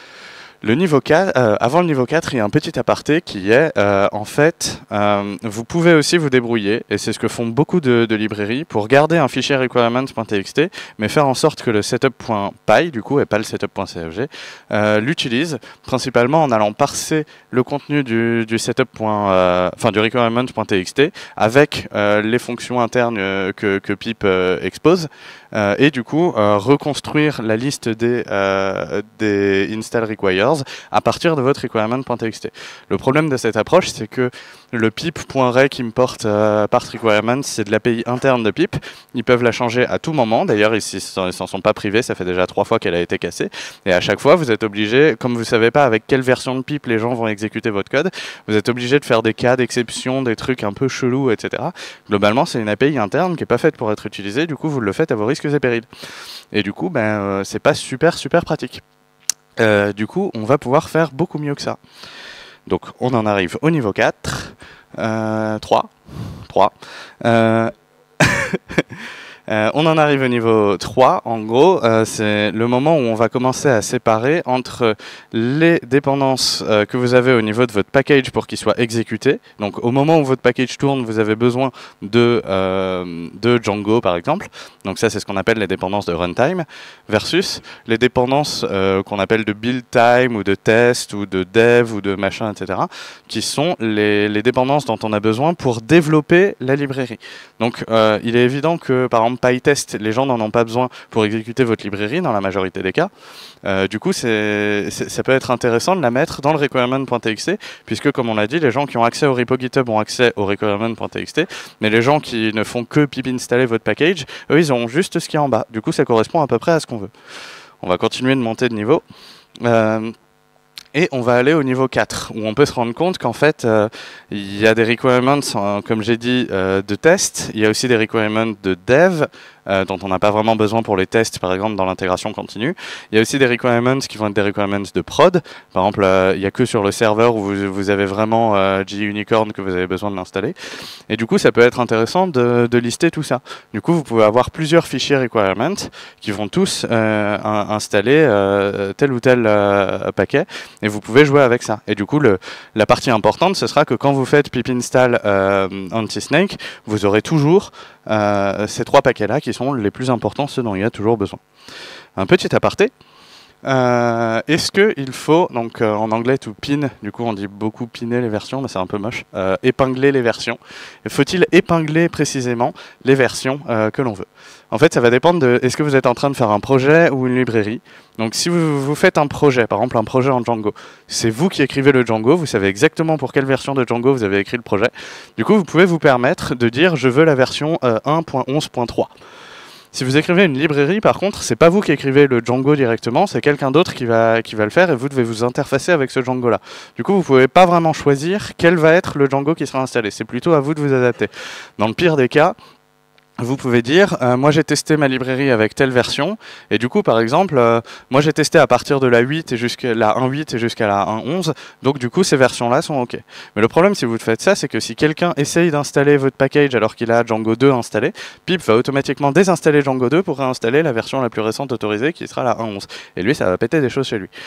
Le niveau quatre, euh, avant le niveau quatre, il y a un petit aparté qui est, euh, en fait, euh, vous pouvez aussi vous débrouiller, et c'est ce que font beaucoup de, de librairies, pour garder un fichier requirements.txt, mais faire en sorte que le setup.py, du coup, et pas le setup.cfg, euh, l'utilise, principalement en allant parser le contenu du, du setup. Euh, enfin, du requirements.txt avec euh, les fonctions internes euh, que, que pip euh, expose. Euh, et du coup euh, reconstruire la liste des, euh, des install requires à partir de votre requirement.txt. Le problème de cette approche, c'est que le pip.rec import euh, part requirements, c'est de l'A P I interne de pip. Ils peuvent la changer à tout moment. D'ailleurs, ils ne s'en sont pas privés, ça fait déjà trois fois qu'elle a été cassée. Et à chaque fois, vous êtes obligé, comme vous ne savez pas avec quelle version de pip les gens vont exécuter votre code, vous êtes obligé de faire des cas d'exception, des trucs un peu chelous, et cetera. Globalement, c'est une A P I interne qui n'est pas faite pour être utilisée. Du coup, vous le faites à vos risques et périls. Et du coup, ben, euh, c'est pas super, super pratique. Euh, du coup, on va pouvoir faire beaucoup mieux que ça. Donc, on en arrive au niveau quatre. Euh, trois. trois. Euh... Euh, on en arrive au niveau trois, en gros, euh, c'est le moment où on va commencer à séparer entre les dépendances euh, que vous avez au niveau de votre package pour qu'il soit exécuté. Donc au moment où votre package tourne, vous avez besoin de, euh, de Django par exemple. Donc ça c'est ce qu'on appelle les dépendances de runtime, versus les dépendances euh, qu'on appelle de build time ou de test ou de dev ou de machin, et cetera, qui sont les, les dépendances dont on a besoin pour développer la librairie. Donc euh, il est évident que par exemple PyTest, les gens n'en ont pas besoin pour exécuter votre librairie dans la majorité des cas. Euh, du coup, c'est, c'est, ça peut être intéressant de la mettre dans le requirement.txt, puisque comme on l'a dit, les gens qui ont accès au repo GitHub ont accès au requirement.txt, mais les gens qui ne font que pip installer votre package, eux, ils ont juste ce qui est en bas. Du coup, ça correspond à peu près à ce qu'on veut. On va continuer de monter de niveau. Euh, Et on va aller au niveau quatre, où on peut se rendre compte qu'en fait, euh, il y a des requirements, euh, comme j'ai dit, euh, de test. Il y a aussi des requirements de dev, euh, dont on n'a pas vraiment besoin pour les tests, par exemple, dans l'intégration continue. Il y a aussi des requirements qui vont être des requirements de prod. Par exemple, euh, il n'y a que sur le serveur où vous, vous avez vraiment euh, JUnicorn que vous avez besoin de l'installer. Et du coup, ça peut être intéressant de, de lister tout ça. Du coup, vous pouvez avoir plusieurs fichiers requirements qui vont tous euh, un, installer euh, tel ou tel euh, paquet, et vous pouvez jouer avec ça. Et du coup, le, la partie importante, ce sera que quand vous faites pip install euh, anti-snake, vous aurez toujours euh, ces trois paquets-là qui sont les plus importants, ceux dont il y a toujours besoin. Un petit aparté. Euh, Est-ce qu'il faut, donc euh, en anglais to pin, du coup on dit beaucoup piner les versions, mais c'est un peu moche, euh, épingler les versions. Faut-il épingler précisément les versions euh, que l'on veut? En fait, ça va dépendre de, est-ce que vous êtes en train de faire un projet ou une librairie. Donc si vous, vous faites un projet, par exemple un projet en Django, c'est vous qui écrivez le Django, vous savez exactement pour quelle version de Django vous avez écrit le projet. Du coup, vous pouvez vous permettre de dire je veux la version euh, un point onze point trois. Si vous écrivez une librairie, par contre, c'est pas vous qui écrivez le Django directement, c'est quelqu'un d'autre qui va, qui va le faire et vous devez vous interfacer avec ce Django-là. Du coup, vous pouvez pas vraiment choisir quel va être le Django qui sera installé. C'est plutôt à vous de vous adapter. Dans le pire des cas, vous pouvez dire, euh, moi j'ai testé ma librairie avec telle version, et du coup par exemple, euh, moi j'ai testé à partir de la huit et jusqu'à la un point huit et jusqu'à la un point onze, donc du coup ces versions-là sont ok. Mais le problème si vous faites ça, c'est que si quelqu'un essaye d'installer votre package alors qu'il a Django deux installé, Pip va automatiquement désinstaller Django deux pour réinstaller la version la plus récente autorisée qui sera la un point onze. Et lui, ça va péter des choses chez lui.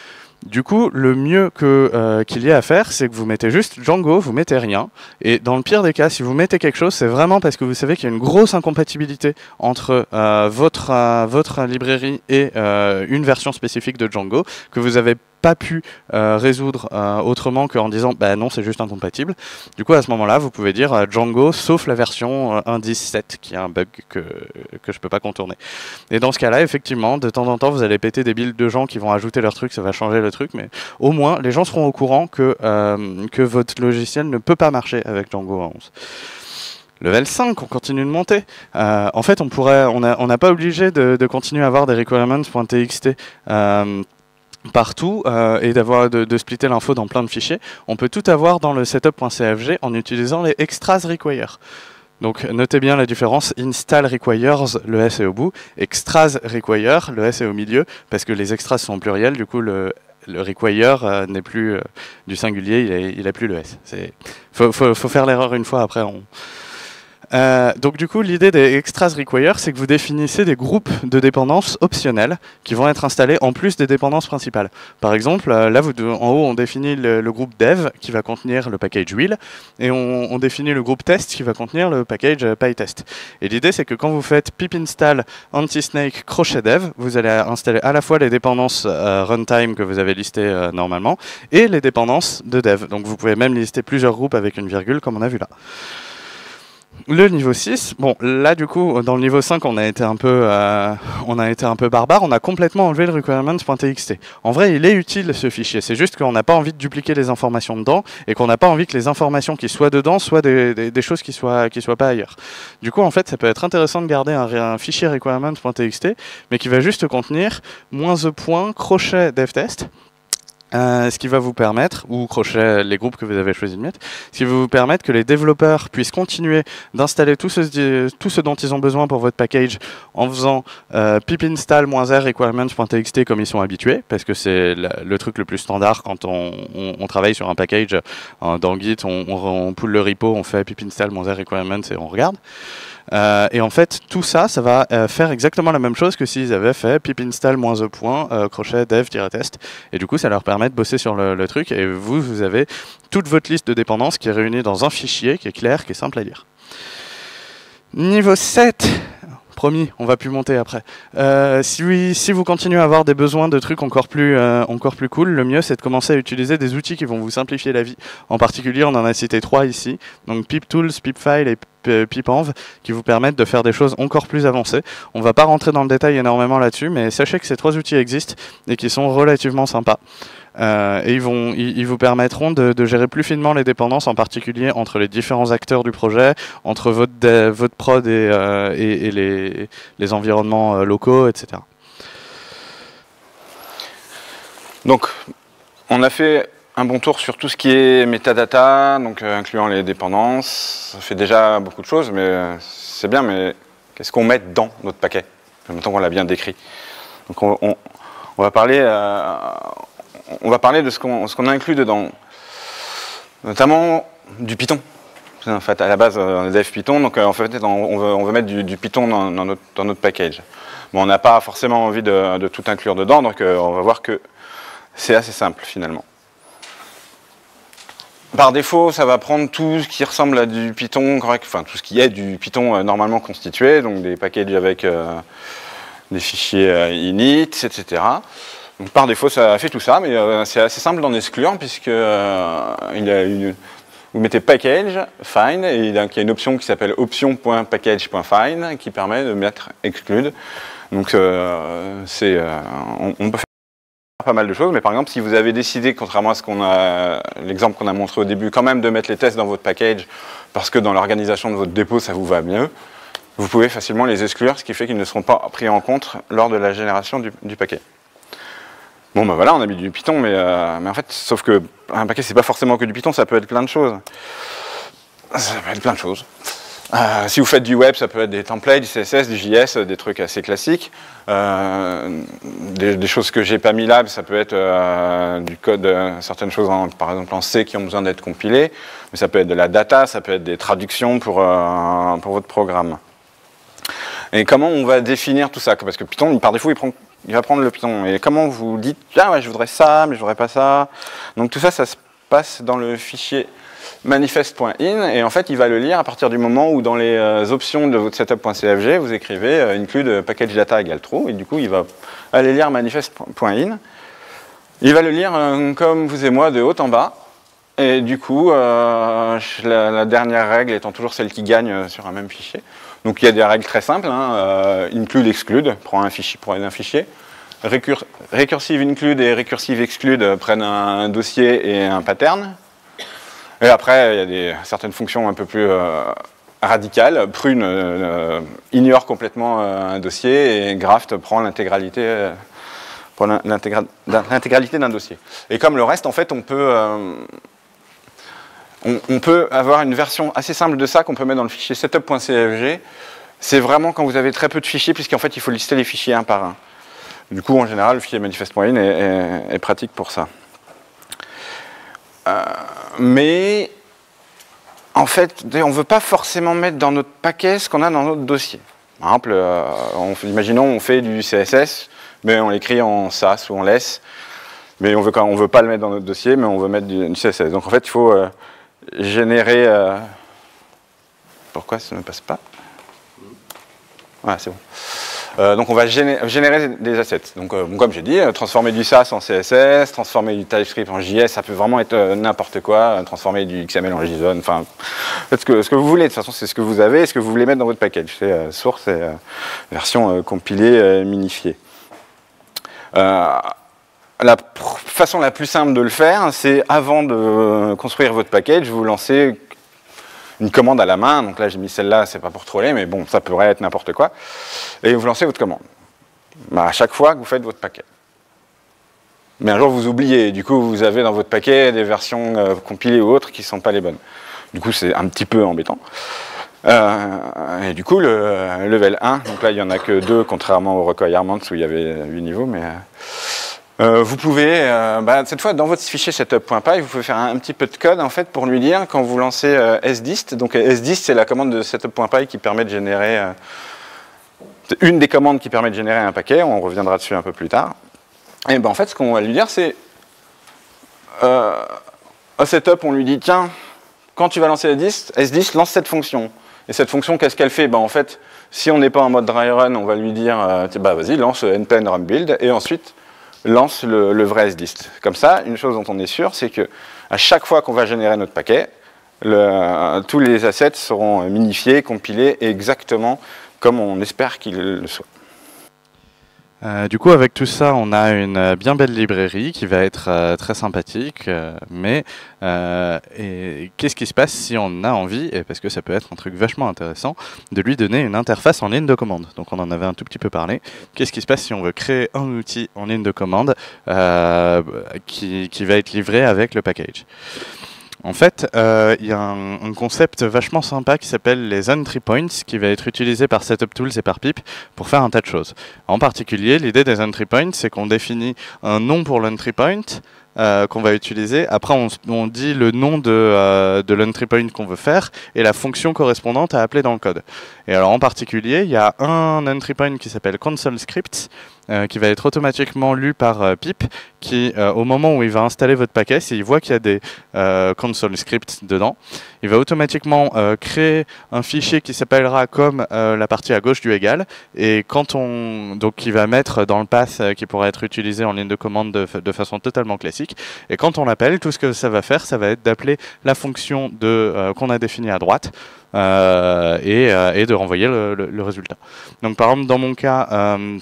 Du coup, le mieux que, euh, qu'il y ait à faire, c'est que vous mettez juste Django, vous mettez rien. Et dans le pire des cas, si vous mettez quelque chose, c'est vraiment parce que vous savez qu'il y a une grosse incompatibilité entre euh, votre, euh, votre librairie et euh, une version spécifique de Django, que vous avez pas pu euh, résoudre euh, autrement qu'en disant bah non, c'est juste incompatible. Du coup, à ce moment-là, vous pouvez dire euh, Django sauf la version euh, un point dix point sept qui est un bug que, que je peux pas contourner. Et dans ce cas-là, effectivement, de temps en temps, vous allez péter des builds de gens qui vont ajouter leur truc, ça va changer le truc, mais au moins, les gens seront au courant que, euh, que votre logiciel ne peut pas marcher avec Django un point onze. Level cinq, on continue de monter. Euh, en fait, on pourrait, on n'a on n'a pas obligé de, de continuer à avoir des requirements.txt euh, partout euh, et d'avoir de, de splitter l'info dans plein de fichiers. On peut tout avoir dans le setup.cfg en utilisant les extras require. Donc notez bien la différence, install requires, le S est au bout, extras require, le S est au milieu, parce que les extras sont pluriels, du coup le, le require euh, n'est plus euh, du singulier, il a, il a plus le S. Il faut, faut, faut faire l'erreur une fois, après on... Euh, donc du coup, l'idée des extras require, c'est que vous définissez des groupes de dépendances optionnels qui vont être installés en plus des dépendances principales. Par exemple, euh, là, vous, en haut, on définit le, le groupe dev qui va contenir le package wheel, et on, on définit le groupe test qui va contenir le package euh, pytest. Et l'idée, c'est que quand vous faites pip install anti-snake crochet dev, vous allez installer à la fois les dépendances euh, runtime que vous avez listées euh, normalement, et les dépendances de dev. Donc vous pouvez même lister plusieurs groupes avec une virgule, comme on a vu là. Le niveau six, bon là du coup dans le niveau cinq on a été un peu euh, on a été un peu barbare, on a complètement enlevé le requirements.txt. En vrai il est utile ce fichier, c'est juste qu'on n'a pas envie de dupliquer les informations dedans et qu'on n'a pas envie que les informations qui soient dedans soient des, des, des choses qui soient qui soient pas ailleurs. Du coup en fait ça peut être intéressant de garder un, un fichier requirements.txt mais qui va juste contenir moins e point crochet devtest. Euh, ce qui va vous permettre, ou crochet les groupes que vous avez choisi de mettre, ce qui va vous permettre que les développeurs puissent continuer d'installer tout ce, tout ce dont ils ont besoin pour votre package en faisant euh, pip install -r requirements.txt comme ils sont habitués, parce que c'est le, le truc le plus standard quand on, on, on travaille sur un package euh, dans Git, on, on, on pull le repo, on fait pip install -r requirements et on regarde. Euh, et en fait, tout ça, ça va euh, faire exactement la même chose que s'ils avaient fait pip install -e point, euh, crochet dev-test. Et du coup, ça leur permet de bosser sur le, le truc. Et vous, vous avez toute votre liste de dépendances qui est réunie dans un fichier qui est clair, qui est simple à lire. Niveau sept. Promis, on va plus monter après. Euh, si, oui, si vous continuez à avoir des besoins de trucs encore plus, euh, encore plus cool, le mieux c'est de commencer à utiliser des outils qui vont vous simplifier la vie. En particulier, on en a cité trois ici. Donc piptools, pipfile et pipenv qui vous permettent de faire des choses encore plus avancées. On ne va pas rentrer dans le détail énormément là-dessus, mais sachez que ces trois outils existent et qui sont relativement sympas. Euh, et ils, vont, ils, ils vous permettront de, de gérer plus finement les dépendances, en particulier entre les différents acteurs du projet, entre votre, de, votre prod et, euh, et, et les, les environnements euh, locaux, et cetera. Donc, on a fait un bon tour sur tout ce qui est metadata, donc euh, incluant les dépendances. Ça fait déjà beaucoup de choses, mais euh, c'est bien, mais Qu'est-ce qu'on met dans notre paquet, en même temps qu'on l'a bien décrit. Donc on, on, on, va parler, euh, on va parler de ce qu'on ce qu'on inclut dedans, notamment du Python. En fait, à la base, on est dev Python, donc en fait, on veut, on veut mettre du, du Python dans, dans, notre, dans notre package. Bon, on n'a pas forcément envie de, de tout inclure dedans, donc euh, on va voir que c'est assez simple finalement. Par défaut, ça va prendre tout ce qui ressemble à du Python correct, enfin tout ce qui est du Python euh, normalement constitué, donc des packages avec euh, des fichiers euh, init, et cetera. Donc par défaut, ça fait tout ça, mais euh, c'est assez simple d'en exclure puisque euh, il y a une Vous mettez package, find, et donc il y a une option qui s'appelle option.package.find qui permet de mettre exclude. Donc euh, c'est, euh, on, on peut faire pas mal de choses, mais par exemple si vous avez décidé, contrairement à ce qu'on a, l'exemple qu'on a montré au début, quand même de mettre les tests dans votre package parce que dans l'organisation de votre dépôt ça vous va mieux, vous pouvez facilement les exclure, ce qui fait qu'ils ne seront pas pris en compte lors de la génération du, du paquet. Bon ben voilà, on a mis du Python, mais, euh, mais en fait, sauf que un paquet c'est pas forcément que du Python, ça peut être plein de choses. Ça peut être plein de choses. Euh, si vous faites du web, ça peut être des templates, du C S S, du J S, des trucs assez classiques. Euh, des, des choses que j'ai pas mis là, ça peut être euh, du code, euh, certaines choses en, par exemple en C qui ont besoin d'être compilées, mais ça peut être de la data, ça peut être des traductions pour, euh, pour votre programme. Et comment on va définir tout ça? Parce que Python, par défaut, il prend Il va prendre le Python. Et comment vous dites, ah ouais, je voudrais ça, mais je voudrais pas ça. Donc tout ça, ça se passe dans le fichier manifest.in. Et en fait, il va le lire à partir du moment où dans les euh, options de votre setup.cfg, vous écrivez euh, include package data égale true. Et du coup, il va aller lire manifest.in. Il va le lire euh, comme vous et moi, de haut en bas. Et du coup, euh, la, la dernière règle étant toujours celle qui gagne euh, sur un même fichier. Donc il y a des règles très simples, hein, euh, include, exclude, prend un fichier, prend un fichier. Récur, recursive include et recursive exclude prennent un, un dossier et un pattern. Et après, il y a des, certaines fonctions un peu plus euh, radicales. Prune euh, ignore complètement euh, un dossier et graft prend l'intégralité euh, l'intégralité d'un dossier. Et comme le reste, en fait, on peut... Euh, On, on peut avoir une version assez simple de ça qu'on peut mettre dans le fichier setup.cfg. C'est vraiment quand vous avez très peu de fichiers, puisqu'en fait, il faut lister les fichiers un par un. Du coup, en général, le fichier manifest.in est, est, est pratique pour ça. Euh, mais, en fait, on ne veut pas forcément mettre dans notre paquet ce qu'on a dans notre dossier. Par exemple, euh, on, imaginons on fait du C S S, mais on l'écrit en sas ou en less. Mais on veut, on veut pas le mettre dans notre dossier, mais on veut mettre du, du C S S. Donc en fait, il faut... Euh, générer... Euh... Pourquoi ça ne passe pas? Voilà, c'est bon. Euh, donc on va géné générer des assets. Donc euh, bon, comme j'ai dit, euh, transformer du sas en C S S, transformer du TypeScript en J S, ça peut vraiment être euh, n'importe quoi, euh, transformer du X M L en JSON, enfin, faites ce que, ce que vous voulez. De toute façon, c'est ce que vous avez et ce que vous voulez mettre dans votre package. C'est euh, source et euh, version euh, compilée, euh, minifiée. Euh, La façon la plus simple de le faire, c'est avant de construire votre package, vous lancez une commande à la main. Donc là, j'ai mis celle-là, c'est pas pour troller, mais bon, ça pourrait être n'importe quoi. Et vous lancez votre commande. Bah, à chaque fois que vous faites votre paquet. Mais un jour, vous oubliez. Du coup, vous avez dans votre paquet des versions euh, compilées ou autres qui ne sont pas les bonnes. Du coup, c'est un petit peu embêtant. Euh, et du coup, le level un, donc là, il n'y en a que deux, contrairement aux requirements où il y avait huit niveaux, mais... Euh, Euh, vous pouvez, euh, bah, cette fois, dans votre fichier setup.py, vous pouvez faire un, un petit peu de code en fait pour lui dire quand vous lancez euh, sdist. Donc sdist, c'est la commande de setup.py qui permet de générer. Euh, c'est une des commandes qui permet de générer un paquet. On reviendra dessus un peu plus tard. Et ben en fait, ce qu'on va lui dire, c'est euh, au setup, on lui dit tiens, quand tu vas lancer sdist, sdist lance cette fonction. Et cette fonction, qu'est-ce qu'elle fait? Ben en fait, si on n'est pas en mode dry run, on va lui dire euh, bah vas-y, lance npm run build, et ensuite lance le, le vrai sdist. Comme ça, une chose dont on est sûr, c'est que à chaque fois qu'on va générer notre paquet, le, tous les assets seront minifiés, compilés exactement comme on espère qu'ils le soient. Euh, du coup, avec tout ça, on a une bien belle librairie qui va être euh, très sympathique, euh, mais euh, qu'est-ce qui se passe si on a envie, et parce que ça peut être un truc vachement intéressant, de lui donner une interface en ligne de commande. Donc on en avait un tout petit peu parlé. Qu'est-ce qui se passe si on veut créer un outil en ligne de commande euh, qui, qui va être livré avec le package? En fait, euh, il y a un, un concept vachement sympa qui s'appelle les entry points, qui va être utilisé par Setup Tools et par Pip pour faire un tas de choses. En particulier, l'idée des entry points, c'est qu'on définit un nom pour l'entry point euh, qu'on va utiliser. Après, on, on dit le nom de, euh, de l'entry point qu'on veut faire et la fonction correspondante à appeler dans le code. Et alors, en particulier, il y a un entry point qui s'appelle console script, Euh, qui va être automatiquement lu par euh, Pip, qui, euh, au moment où il va installer votre paquet, s'il voit qu'il y a des euh, console scripts dedans, il va automatiquement euh, créer un fichier qui s'appellera comme euh, la partie à gauche du égal, et quand on, donc il va mettre dans le path euh, qui pourra être utilisé en ligne de commande de, de façon totalement classique, et quand on l'appelle, tout ce que ça va faire, ça va être d'appeler la fonction de, euh, qu'on a définie à droite, euh, et, euh, et de renvoyer le, le, le résultat. Donc par exemple, dans mon cas, euh,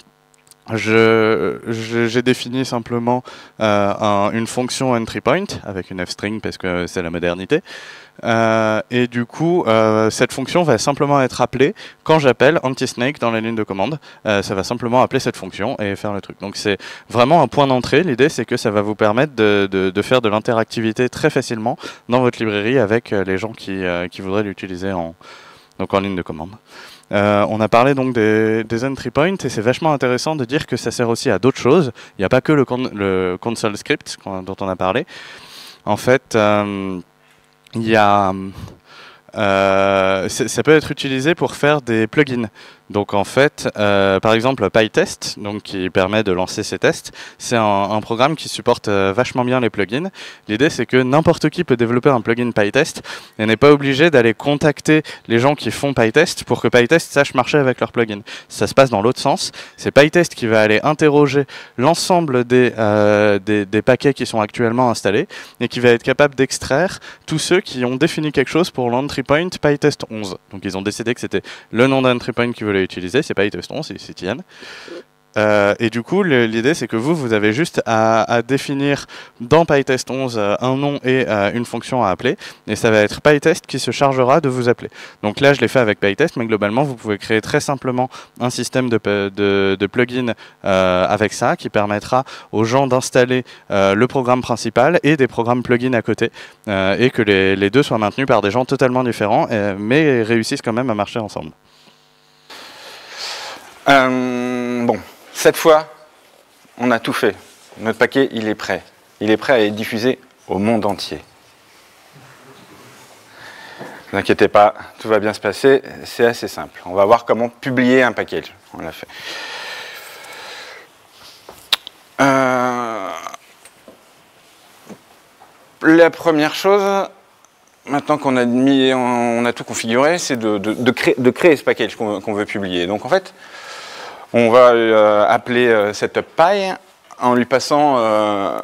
Je, je, j'ai défini simplement euh, un, une fonction entry point avec une f-string parce que c'est la modernité. Euh, et du coup, euh, cette fonction va simplement être appelée quand j'appelle anti-snake dans la ligne de commande. Euh, ça va simplement appeler cette fonction et faire le truc. Donc c'est vraiment un point d'entrée. L'idée, c'est que ça va vous permettre de, de, de faire de l'interactivité très facilement dans votre librairie avec les gens qui, euh, qui voudraient l'utiliser en, donc en ligne de commande. Euh, on a parlé donc des, des entry points et c'est vachement intéressant de dire que ça sert aussi à d'autres choses. Il n'y a pas que le, con le console script dont on a parlé. En fait, euh, il y a, euh, ça peut être utilisé pour faire des plugins. Donc en fait, euh, par exemple PyTest, donc qui permet de lancer ces tests, c'est un, un programme qui supporte euh, vachement bien les plugins. L'idée c'est que n'importe qui peut développer un plugin PyTest et n'est pas obligé d'aller contacter les gens qui font PyTest pour que PyTest sache marcher avec leur plugin. Ça se passe dans l'autre sens. C'est PyTest qui va aller interroger l'ensemble des, euh, des, des paquets qui sont actuellement installés et qui va être capable d'extraire tous ceux qui ont défini quelque chose pour l'entry point PyTest onze. Donc ils ont décidé que c'était le nom d'entry point qu'ils voulaient utiliser, c'est pas PyTest onze, c'est Tian. Euh, et du coup, l'idée c'est que vous, vous avez juste à, à définir dans PyTest onze euh, un nom et euh, une fonction à appeler, et ça va être PyTest qui se chargera de vous appeler. Donc là, je l'ai fait avec PyTest, mais globalement, vous pouvez créer très simplement un système de, de, de plugins euh, avec ça, qui permettra aux gens d'installer euh, le programme principal et des programmes plugins à côté, euh, et que les, les deux soient maintenus par des gens totalement différents, euh, mais réussissent quand même à marcher ensemble. Euh, bon, cette fois, on a tout fait. Notre paquet, il est prêt. Il est prêt à être diffusé au monde entier. Ne vous inquiétez pas, tout va bien se passer. C'est assez simple. On va voir comment publier un package. On l'a fait. Euh, la première chose, maintenant qu'on a mis, on a tout configuré, c'est de, de, de, créer, de créer ce package qu'on qu'on veut publier. Donc en fait, on va euh, appeler euh, setup.py en lui passant euh,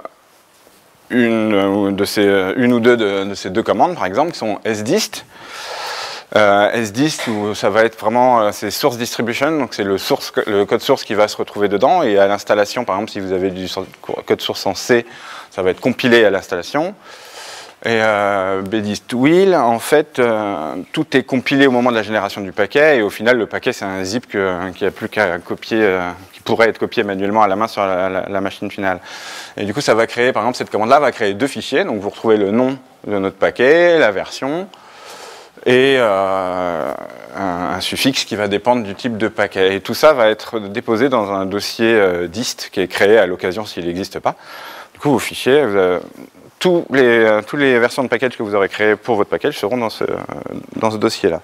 une, de ces, une ou deux de, de ces deux commandes, par exemple, qui sont sdist. Euh, sdist, où ça va être vraiment, euh, c'est source distribution, donc c'est le, le code source qui va se retrouver dedans, et à l'installation, par exemple, si vous avez du code source en C, ça va être compilé à l'installation. Et euh, bdist will, en fait, euh, tout est compilé au moment de la génération du paquet, et au final, le paquet, c'est un zip que, qui a plus qu'à copier, euh, qui pourrait être copié manuellement à la main sur la, la, la machine finale. Et du coup, ça va créer, par exemple, cette commande-là va créer deux fichiers, donc vous retrouvez le nom de notre paquet, la version, et euh, un, un suffixe qui va dépendre du type de paquet. Et tout ça va être déposé dans un dossier euh, dist qui est créé à l'occasion s'il n'existe pas. Du coup, vos fichiers, vous avez, Tous les, tous les versions de package que vous aurez créées pour votre package seront dans ce, dans ce dossier-là.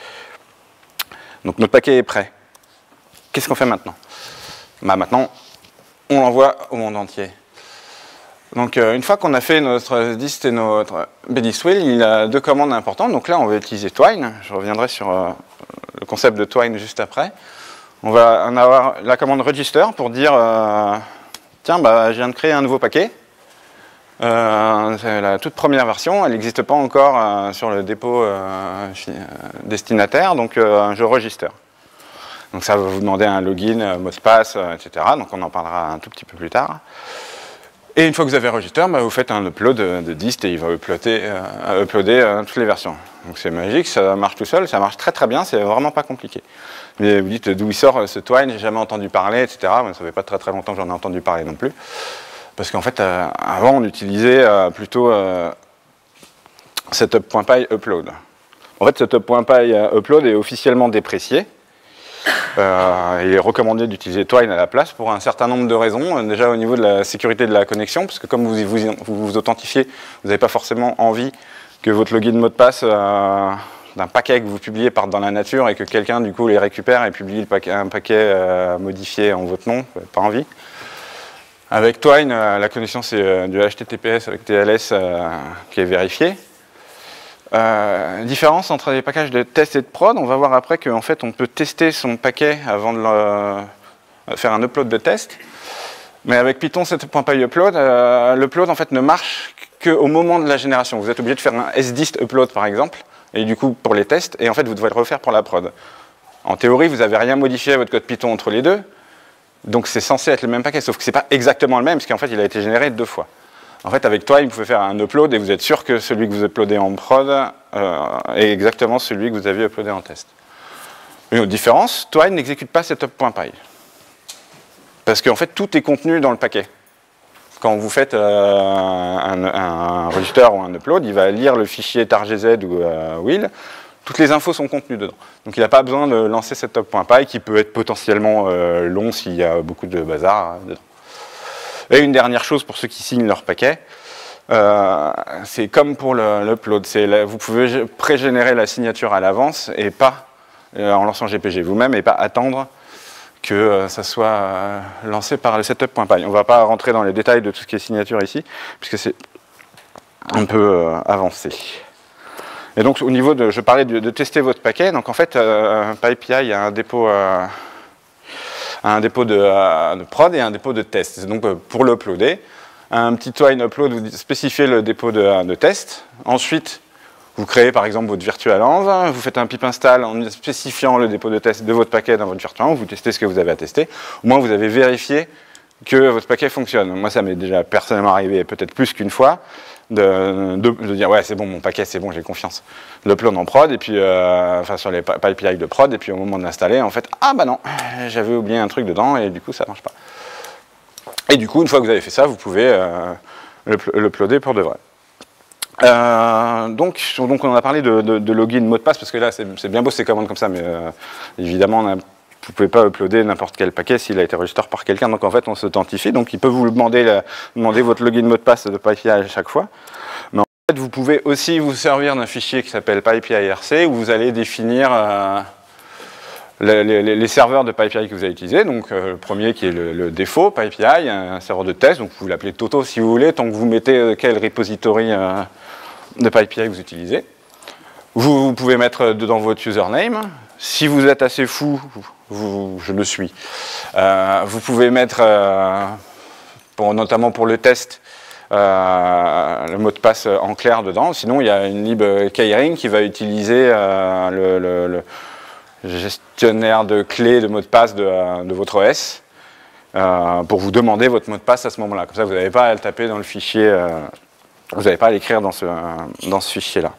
Donc notre paquet est prêt. Qu'est-ce qu'on fait maintenant? Bah maintenant, on l'envoie au monde entier. Donc euh, une fois qu'on a fait notre dist et notre bdist will, il a deux commandes importantes. Donc là, on va utiliser twine. Je reviendrai sur euh, le concept de twine juste après. On va en avoir la commande register pour dire euh, tiens, bah, je viens de créer un nouveau paquet. Euh, c'est la toute première version, elle n'existe pas encore euh, sur le dépôt euh, destinataire, donc euh, je register. Donc ça va vous demander un login, euh, mot de passe, euh, et cetera. Donc on en parlera un tout petit peu plus tard. Et une fois que vous avez register, bah, vous faites un upload de, de dist et il va uploader, euh, uploader euh, toutes les versions. Donc c'est magique, ça marche tout seul, ça marche très très bien, c'est vraiment pas compliqué. Mais vous dites d'où il sort ce twine, j'ai jamais entendu parler, et cetera. Mais ça fait pas très très longtemps que j'en ai entendu parler non plus. Parce qu'en fait, euh, avant, on utilisait euh, plutôt euh, setup.py upload. En fait, setup.py upload est officiellement déprécié. Euh, il est recommandé d'utiliser Twine à la place pour un certain nombre de raisons. Déjà au niveau de la sécurité de la connexion, parce que comme vous vous, vous, vous authentifiez, vous n'avez pas forcément envie que votre login mot de passe euh, d'un paquet que vous publiez parte dans la nature et que quelqu'un du coup les récupère et publie le paquet, un paquet euh, modifié en votre nom. Vous n'avez pas envie. Avec Twine, euh, la connexion c'est euh, du H T T P S avec T L S euh, qui est vérifié. Euh, différence entre les packages de test et de prod, on va voir après qu'en fait on peut tester son paquet avant de le, faire un upload de test. Mais avec Python setup.py upload, euh, l'upload en fait ne marche qu'au moment de la génération. Vous êtes obligé de faire un S dist upload par exemple, et du coup pour les tests, et en fait vous devez le refaire pour la prod. En théorie, vous n'avez rien modifié à votre code Python entre les deux, donc c'est censé être le même paquet, sauf que c'est pas exactement le même, parce qu'en fait il a été généré deux fois. En fait, avec Twine, vous pouvez faire un upload et vous êtes sûr que celui que vous uploadez en prod euh, est exactement celui que vous aviez uploadé en test. Une autre différence, Twine n'exécute pas setup.py. Parce qu'en fait, tout est contenu dans le paquet. Quand vous faites euh, un, un register ou un upload, il va lire le fichier targz ou euh, will. Toutes les infos sont contenues dedans. Donc il n'a pas besoin de lancer setup.py qui peut être potentiellement euh, long s'il y a beaucoup de bazar euh, dedans. Et une dernière chose pour ceux qui signent leur paquet, euh, c'est comme pour l'upload, vous pouvez pré-générer la signature à l'avance et pas euh, en lançant G P G vous-même et pas attendre que euh, ça soit euh, lancé par le setup.py. On ne va pas rentrer dans les détails de tout ce qui est signature ici, puisque c'est un peu euh, avancé. Et donc au niveau de, je parlais de, de tester votre paquet, donc en fait euh, PyPI a un dépôt euh, un dépôt de, euh, de prod et un dépôt de test. Donc euh, pour l'uploader, un petit Twine upload, vous spécifiez le dépôt de, de test. Ensuite, vous créez par exemple votre virtualenv, vous faites un pip install en spécifiant le dépôt de test de votre paquet dans votre virtualenv, vous testez ce que vous avez à tester. Au moins vous avez vérifié que votre paquet fonctionne. Moi ça m'est déjà personnellement arrivé peut-être plus qu'une fois. De, de, de dire ouais c'est bon mon paquet c'est bon j'ai confiance, l'upload en prod et puis euh, enfin sur les PyPI de prod et puis au moment de l'installer en fait ah bah non j'avais oublié un truc dedans et du coup ça marche pas. Et du coup une fois que vous avez fait ça vous pouvez euh, l'uploader pour de vrai. Euh, donc, donc on a parlé de, de, de login mot de passe parce que là c'est bien beau ces commandes comme ça mais euh, évidemment on a, vous ne pouvez pas uploader n'importe quel paquet s'il a été registré par quelqu'un, donc en fait on s'authentifie, donc il peut vous demander, la, demander votre login mot de passe de PyPI à chaque fois. Mais en fait vous pouvez aussi vous servir d'un fichier qui s'appelle PyPI-rc où vous allez définir euh, les, les, les serveurs de PyPI que vous allez utiliser. Donc euh, le premier qui est le, le défaut, PyPI, un serveur de test, donc vous l'appelez Toto si vous voulez, tant que vous mettez euh, quel repository euh, de PyPI que vous utilisez. Vous, vous pouvez mettre dedans votre username. Si vous êtes assez fou, vous, je le suis, euh, vous pouvez mettre, euh, pour, notamment pour le test, euh, le mot de passe en clair dedans. Sinon, il y a une lib keyring qui va utiliser euh, le, le, le gestionnaire de clés de mot de passe de, de votre O S euh, pour vous demander votre mot de passe à ce moment-là. Comme ça, vous n'avez pas à le taper dans le fichier, euh, vous n'avez pas à l'écrire dans ce, dans ce fichier-là.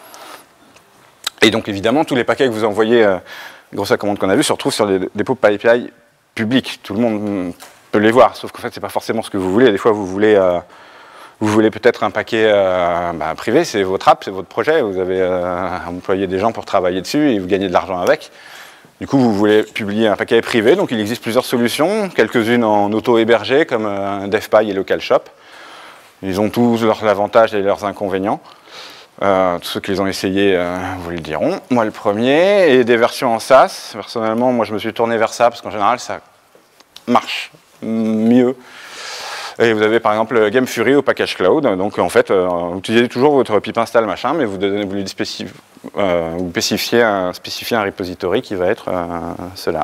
Et donc évidemment, tous les paquets que vous envoyez, euh, grâce à la commande qu'on a vue, se retrouvent sur des dépôts PyPI publics. Tout le monde peut les voir, sauf qu'en fait, c'est pas forcément ce que vous voulez. Des fois, vous voulez, euh, vous voulez peut-être un paquet euh, bah, privé, c'est votre app, c'est votre projet. Vous avez euh, employé des gens pour travailler dessus et vous gagnez de l'argent avec. Du coup, vous voulez publier un paquet privé. Donc, il existe plusieurs solutions, quelques-unes en auto-hébergé, comme euh, DevPy et LocalShop. Ils ont tous leurs avantages et leurs inconvénients. Euh, tous ceux qui les ont essayés euh, vous le diront. Moi le premier, et des versions en SaaS. Personnellement, moi je me suis tourné vers ça parce qu'en général ça marche mieux. Et vous avez par exemple Game Fury au Package Cloud. Donc en fait, euh, vous utilisez toujours votre pip install machin, mais vous, donnez, vous lui spécif euh, vous spécifiez, un, spécifiez un repository qui va être euh, cela.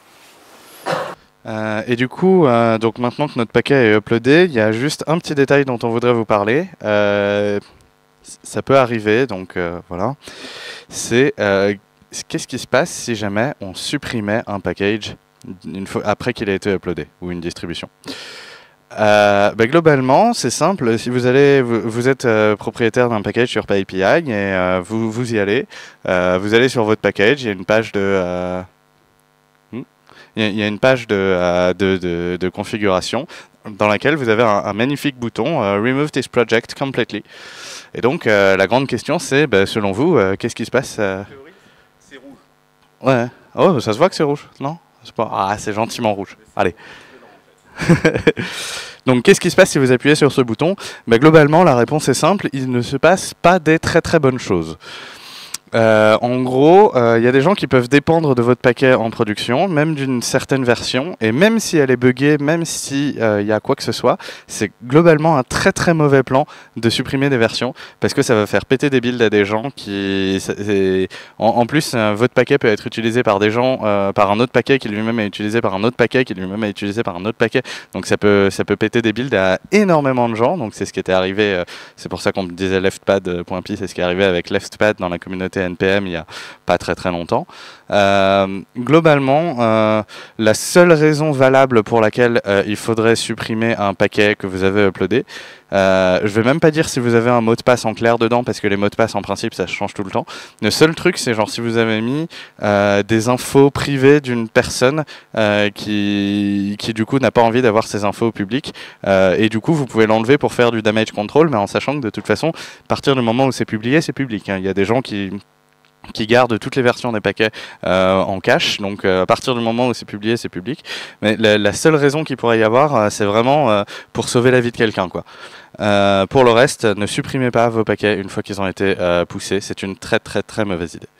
Euh, et du coup, euh, donc maintenant que notre paquet est uploadé, il y a juste un petit détail dont on voudrait vous parler. Euh, Ça peut arriver, donc euh, voilà. C'est euh, qu'est-ce qui se passe si jamais on supprimait un package une fois, après qu'il a été uploadé, ou une distribution. Euh, bah, globalement, c'est simple. Si vous allez, vous, vous êtes euh, propriétaire d'un package sur PyPI et euh, vous, vous y allez, euh, vous allez sur votre package, il y a une page de euh, il y a une page de, euh, de, de, de configuration. dans laquelle vous avez un, un magnifique bouton euh, Remove this project completely. Et donc euh, la grande question c'est, bah, selon vous, euh, qu'est-ce qui se passe euh... C'est rouge. Ouais. Oh, ça se voit que c'est rouge, non? C'est pas... Ah, c'est gentiment rouge. Allez. Donc qu'est-ce qui se passe si vous appuyez sur ce bouton? Bah, globalement, la réponse est simple, il ne se passe pas des très très bonnes choses. Euh, en gros, il euh, y a des gens qui peuvent dépendre de votre paquet en production, même d'une certaine version, et même si elle est buggée, même si il euh, y a quoi que ce soit, c'est globalement un très très mauvais plan de supprimer des versions, parce que ça va faire péter des builds à des gens qui... En, en plus, euh, votre paquet peut être utilisé par des gens, euh, par un autre paquet qui lui-même est utilisé par un autre paquet, qui lui-même est utilisé par un autre paquet, donc ça peut, ça peut péter des builds à énormément de gens, donc c'est ce qui était arrivé, euh, c'est pour ça qu'on disait leftpad.py, c'est ce qui est arrivé avec leftpad dans la communauté N P M il y a pas très très longtemps. Euh, globalement, euh, la seule raison valable pour laquelle euh, il faudrait supprimer un paquet que vous avez uploadé, euh, je vais même pas dire si vous avez un mot de passe en clair dedans, parce que les mots de passe en principe ça change tout le temps. Le seul truc c'est genre si vous avez mis euh, des infos privées d'une personne euh, qui, qui du coup n'a pas envie d'avoir ces infos au public, euh, et du coup vous pouvez l'enlever pour faire du damage control, mais en sachant que de toute façon, à partir du moment où c'est publié, c'est public, hein. Il y a des gens qui qui garde toutes les versions des paquets euh, en cache, donc euh, à partir du moment où c'est publié, c'est public. Mais la, la seule raison qu'il pourrait y avoir, euh, c'est vraiment euh, pour sauver la vie de quelqu'un, quoi. Euh, pour le reste, ne supprimez pas vos paquets une fois qu'ils ont été euh, poussés, c'est une très très très mauvaise idée.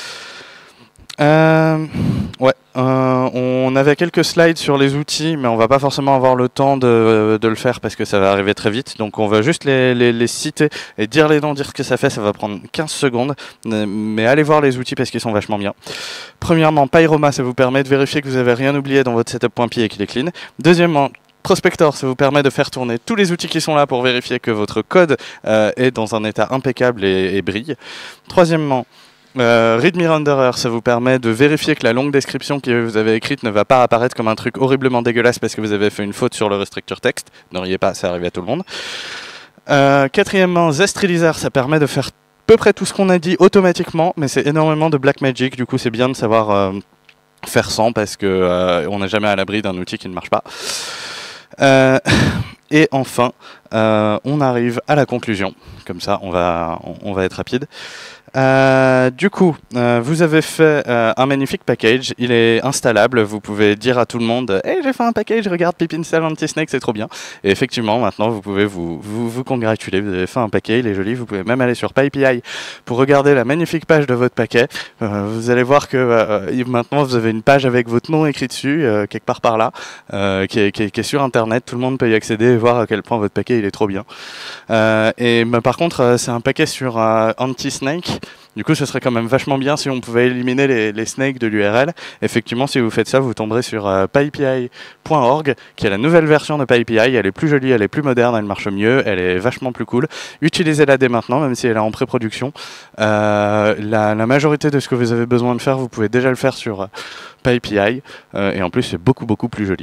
Euh, ouais, euh, on avait quelques slides sur les outils, mais on va pas forcément avoir le temps de, de le faire parce que ça va arriver très vite. Donc on va juste les, les, les citer et dire les noms, dire ce que ça fait. Ça va prendre quinze secondes, mais allez voir les outils parce qu'ils sont vachement bien. Premièrement, Pyroma, ça vous permet de vérifier que vous avez rien oublié dans votre setup.py et qu'il est clean. Deuxièmement, Prospector, ça vous permet de faire tourner tous les outils qui sont là pour vérifier que votre code euh, est dans un état impeccable et, et brille. Troisièmement, Euh, Readme Renderer, ça vous permet de vérifier que la longue description que vous avez écrite ne va pas apparaître comme un truc horriblement dégueulasse parce que vous avez fait une faute sur le restructure texte. Ne riez pas, ça arrive à tout le monde. Euh, quatrièmement, Zest Releaser, ça permet de faire à peu près tout ce qu'on a dit automatiquement, mais c'est énormément de black magic, du coup c'est bien de savoir euh, faire sans parce que euh, on n'est jamais à l'abri d'un outil qui ne marche pas. Euh, et enfin, euh, on arrive à la conclusion. Comme ça, on va, on, on va être rapide. Euh, du coup, euh, vous avez fait euh, un magnifique package, il est installable, vous pouvez dire à tout le monde hey, j'ai fait un package, regarde pip install anti-snake, c'est trop bien. Et effectivement, maintenant vous pouvez vous, vous, vous congratuler, vous avez fait un paquet, il est joli, vous pouvez même aller sur PyPI pour regarder la magnifique page de votre paquet. Euh, vous allez voir que euh, maintenant vous avez une page avec votre nom écrit dessus, euh, quelque part par là, euh, qui, est, qui, est, qui est sur internet, tout le monde peut y accéder et voir à quel point votre paquet il est trop bien. Euh, et bah, par contre, c'est un paquet sur euh, anti-snake. Du coup, ce serait quand même vachement bien si on pouvait éliminer les, les snakes de l'U R L. Effectivement, si vous faites ça, vous tomberez sur euh, pypi point org, qui est la nouvelle version de PyPI. Elle est plus jolie, elle est plus moderne, elle marche mieux, elle est vachement plus cool. Utilisez-la dès maintenant, même si elle est en pré-production. Euh, la, la majorité de ce que vous avez besoin de faire, vous pouvez déjà le faire sur euh, PyPI. Euh, et en plus, c'est beaucoup, beaucoup plus joli.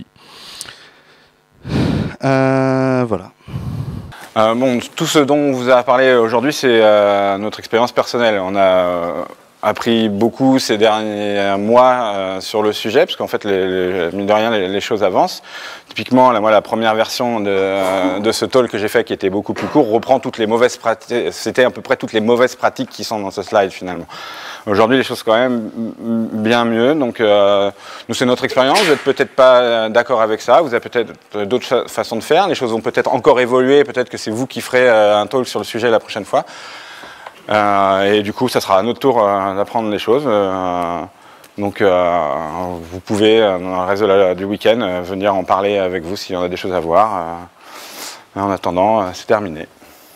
Euh, voilà. Euh, bon, tout ce dont on vous a parlé aujourd'hui, c'est euh, notre expérience personnelle. On a euh, appris beaucoup ces derniers mois euh, sur le sujet, parce qu'en fait, les, les, mine de rien, les, les choses avancent. Typiquement, là, moi, la première version de, euh, de ce talk que j'ai fait, qui était beaucoup plus court, reprend toutes les mauvaises pratiques. C'était à peu près toutes les mauvaises pratiques qui sont dans ce slide, finalement. Aujourd'hui, les choses sont quand même bien mieux. Donc, euh, nous, c'est notre expérience. Vous n'êtes peut-être pas d'accord avec ça. Vous avez peut-être d'autres fa façons de faire. Les choses vont peut-être encore évoluer. Peut-être que c'est vous qui ferez euh, un talk sur le sujet la prochaine fois. Euh, et du coup, ça sera à notre tour euh, d'apprendre les choses. Euh, donc, euh, vous pouvez, euh, dans le reste de la, du week-end, euh, venir en parler avec vous s'il y en a des choses à voir. Euh, en attendant, euh, c'est terminé.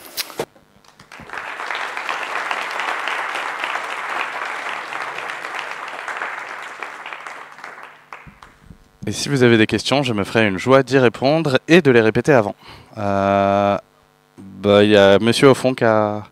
Et si vous avez des questions, je me ferai une joie d'y répondre et de les répéter avant. Euh, bah, y a monsieur au fond qui a...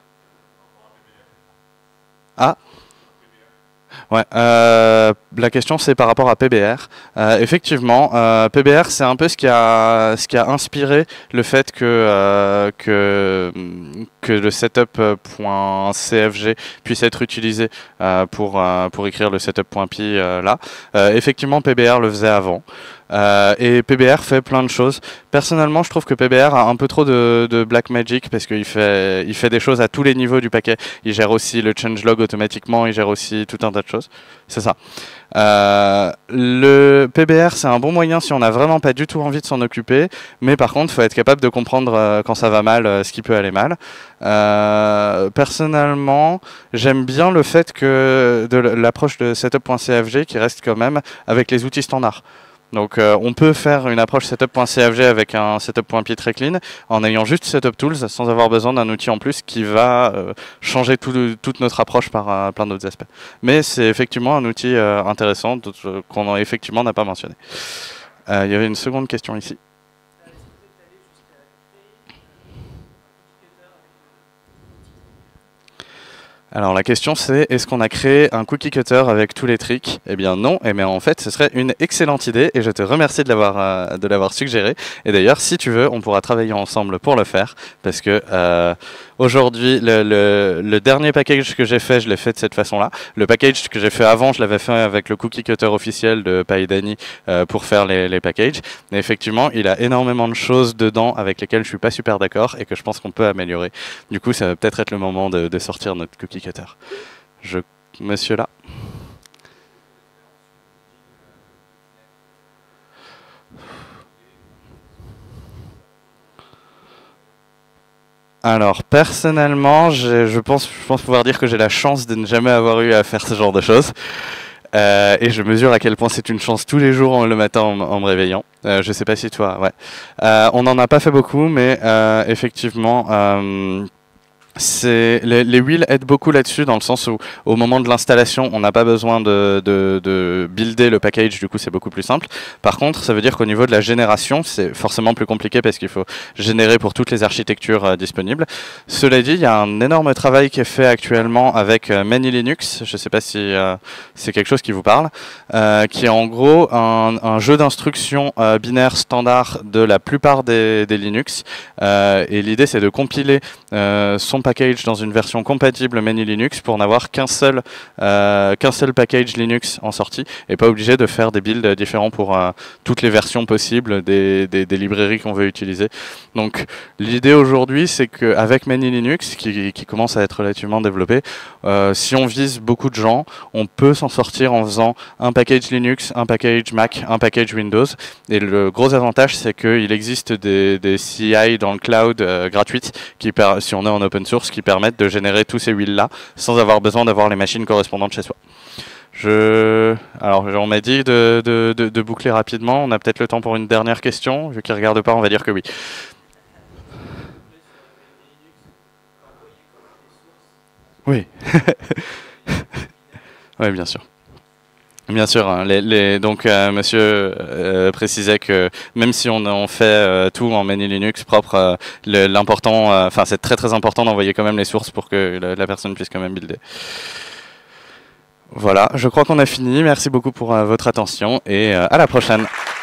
Ah Ouais, euh, la question c'est par rapport à P B R. Euh, effectivement, euh, P B R c'est un peu ce qui a ce qui a inspiré le fait que euh, que que le setup.cfg puisse être utilisé euh, pour euh, pour écrire le setup.py euh, là. Euh, effectivement, P B R le faisait avant. Euh, et P B R fait plein de choses. Personnellement, je trouve que P B R a un peu trop de, de black magic parce qu'il fait, il fait des choses à tous les niveaux du paquet. Il gère aussi le changelog automatiquement, il gère aussi tout un tas de choses. C'est ça. Euh, le P B R, c'est un bon moyen si on n'a vraiment pas du tout envie de s'en occuper, mais par contre, il faut être capable de comprendre euh, quand ça va mal, euh, ce qui peut aller mal. Euh, personnellement, j'aime bien le fait que de l'approche de setup.cfg qui reste quand même avec les outils standards. Donc euh, on peut faire une approche setup.cfg avec un setup.py très clean en ayant juste setup tools sans avoir besoin d'un outil en plus qui va euh, changer tout, toute notre approche par euh, plein d'autres aspects. Mais c'est effectivement un outil euh, intéressant euh, qu'on effectivement n'a pas mentionné. Euh, il y avait une seconde question ici. Alors la question c'est, est-ce qu'on a créé un cookie cutter avec tous les tricks? Eh bien non, et bien en fait ce serait une excellente idée et je te remercie de l'avoir euh, de l'avoir suggéré. Et d'ailleurs si tu veux, on pourra travailler ensemble pour le faire parce que euh, aujourd'hui le, le, le dernier package que j'ai fait, je l'ai fait de cette façon-là. Le package que j'ai fait avant, je l'avais fait avec le cookie cutter officiel de PyDani euh, pour faire les, les packages. Et effectivement, il a énormément de choses dedans avec lesquelles je suis pas super d'accord et que je pense qu'on peut améliorer. Du coup, ça va peut-être être le moment de, de sortir notre cookie cutter. Je, monsieur là. Alors personnellement, je pense, je pense pouvoir dire que j'ai la chance de ne jamais avoir eu à faire ce genre de choses. Euh, et je mesure à quel point c'est une chance tous les jours le matin en, en me réveillant. Euh, je sais pas si toi, ouais. Euh, on n'en a pas fait beaucoup, mais euh, effectivement. Euh, C'est, les, les wheels aident beaucoup là-dessus dans le sens où au moment de l'installation on n'a pas besoin de, de, de builder le package, du coup c'est beaucoup plus simple. Par contre ça veut dire qu'au niveau de la génération c'est forcément plus compliqué parce qu'il faut générer pour toutes les architectures euh, disponibles. Cela dit, il y a un énorme travail qui est fait actuellement avec euh, Many Linux, je ne sais pas si euh, c'est quelque chose qui vous parle, euh, qui est en gros un, un jeu d'instructions euh, binaire standard de la plupart des, des Linux euh, et l'idée c'est de compiler euh, son package dans une version compatible Many Linux pour n'avoir qu'un seul, euh, qu'un seul package Linux en sortie et pas obligé de faire des builds différents pour euh, toutes les versions possibles des, des, des librairies qu'on veut utiliser. Donc l'idée aujourd'hui c'est qu'avec Many Linux qui, qui commence à être relativement développé, euh, si on vise beaucoup de gens, on peut s'en sortir en faisant un package Linux, un package Mac, un package Windows et le gros avantage c'est qu'il existe des, des C I dans le cloud euh, gratuites qui, si on est en open source, qui permettent de générer tous ces wheels là sans avoir besoin d'avoir les machines correspondantes chez soi. Je... Alors on m'a dit de, de, de, de boucler rapidement, on a peut-être le temps pour une dernière question, vu qu'il ne regarde pas on va dire que oui. Oui. Oui bien sûr. Bien sûr, hein, les, les, donc euh, monsieur euh, précisait que même si on, on fait euh, tout en Many Linux propre, euh, l'important, enfin euh, c'est très très important d'envoyer quand même les sources pour que la, la personne puisse quand même builder. Voilà, je crois qu'on a fini. Merci beaucoup pour euh, votre attention et euh, à la prochaine.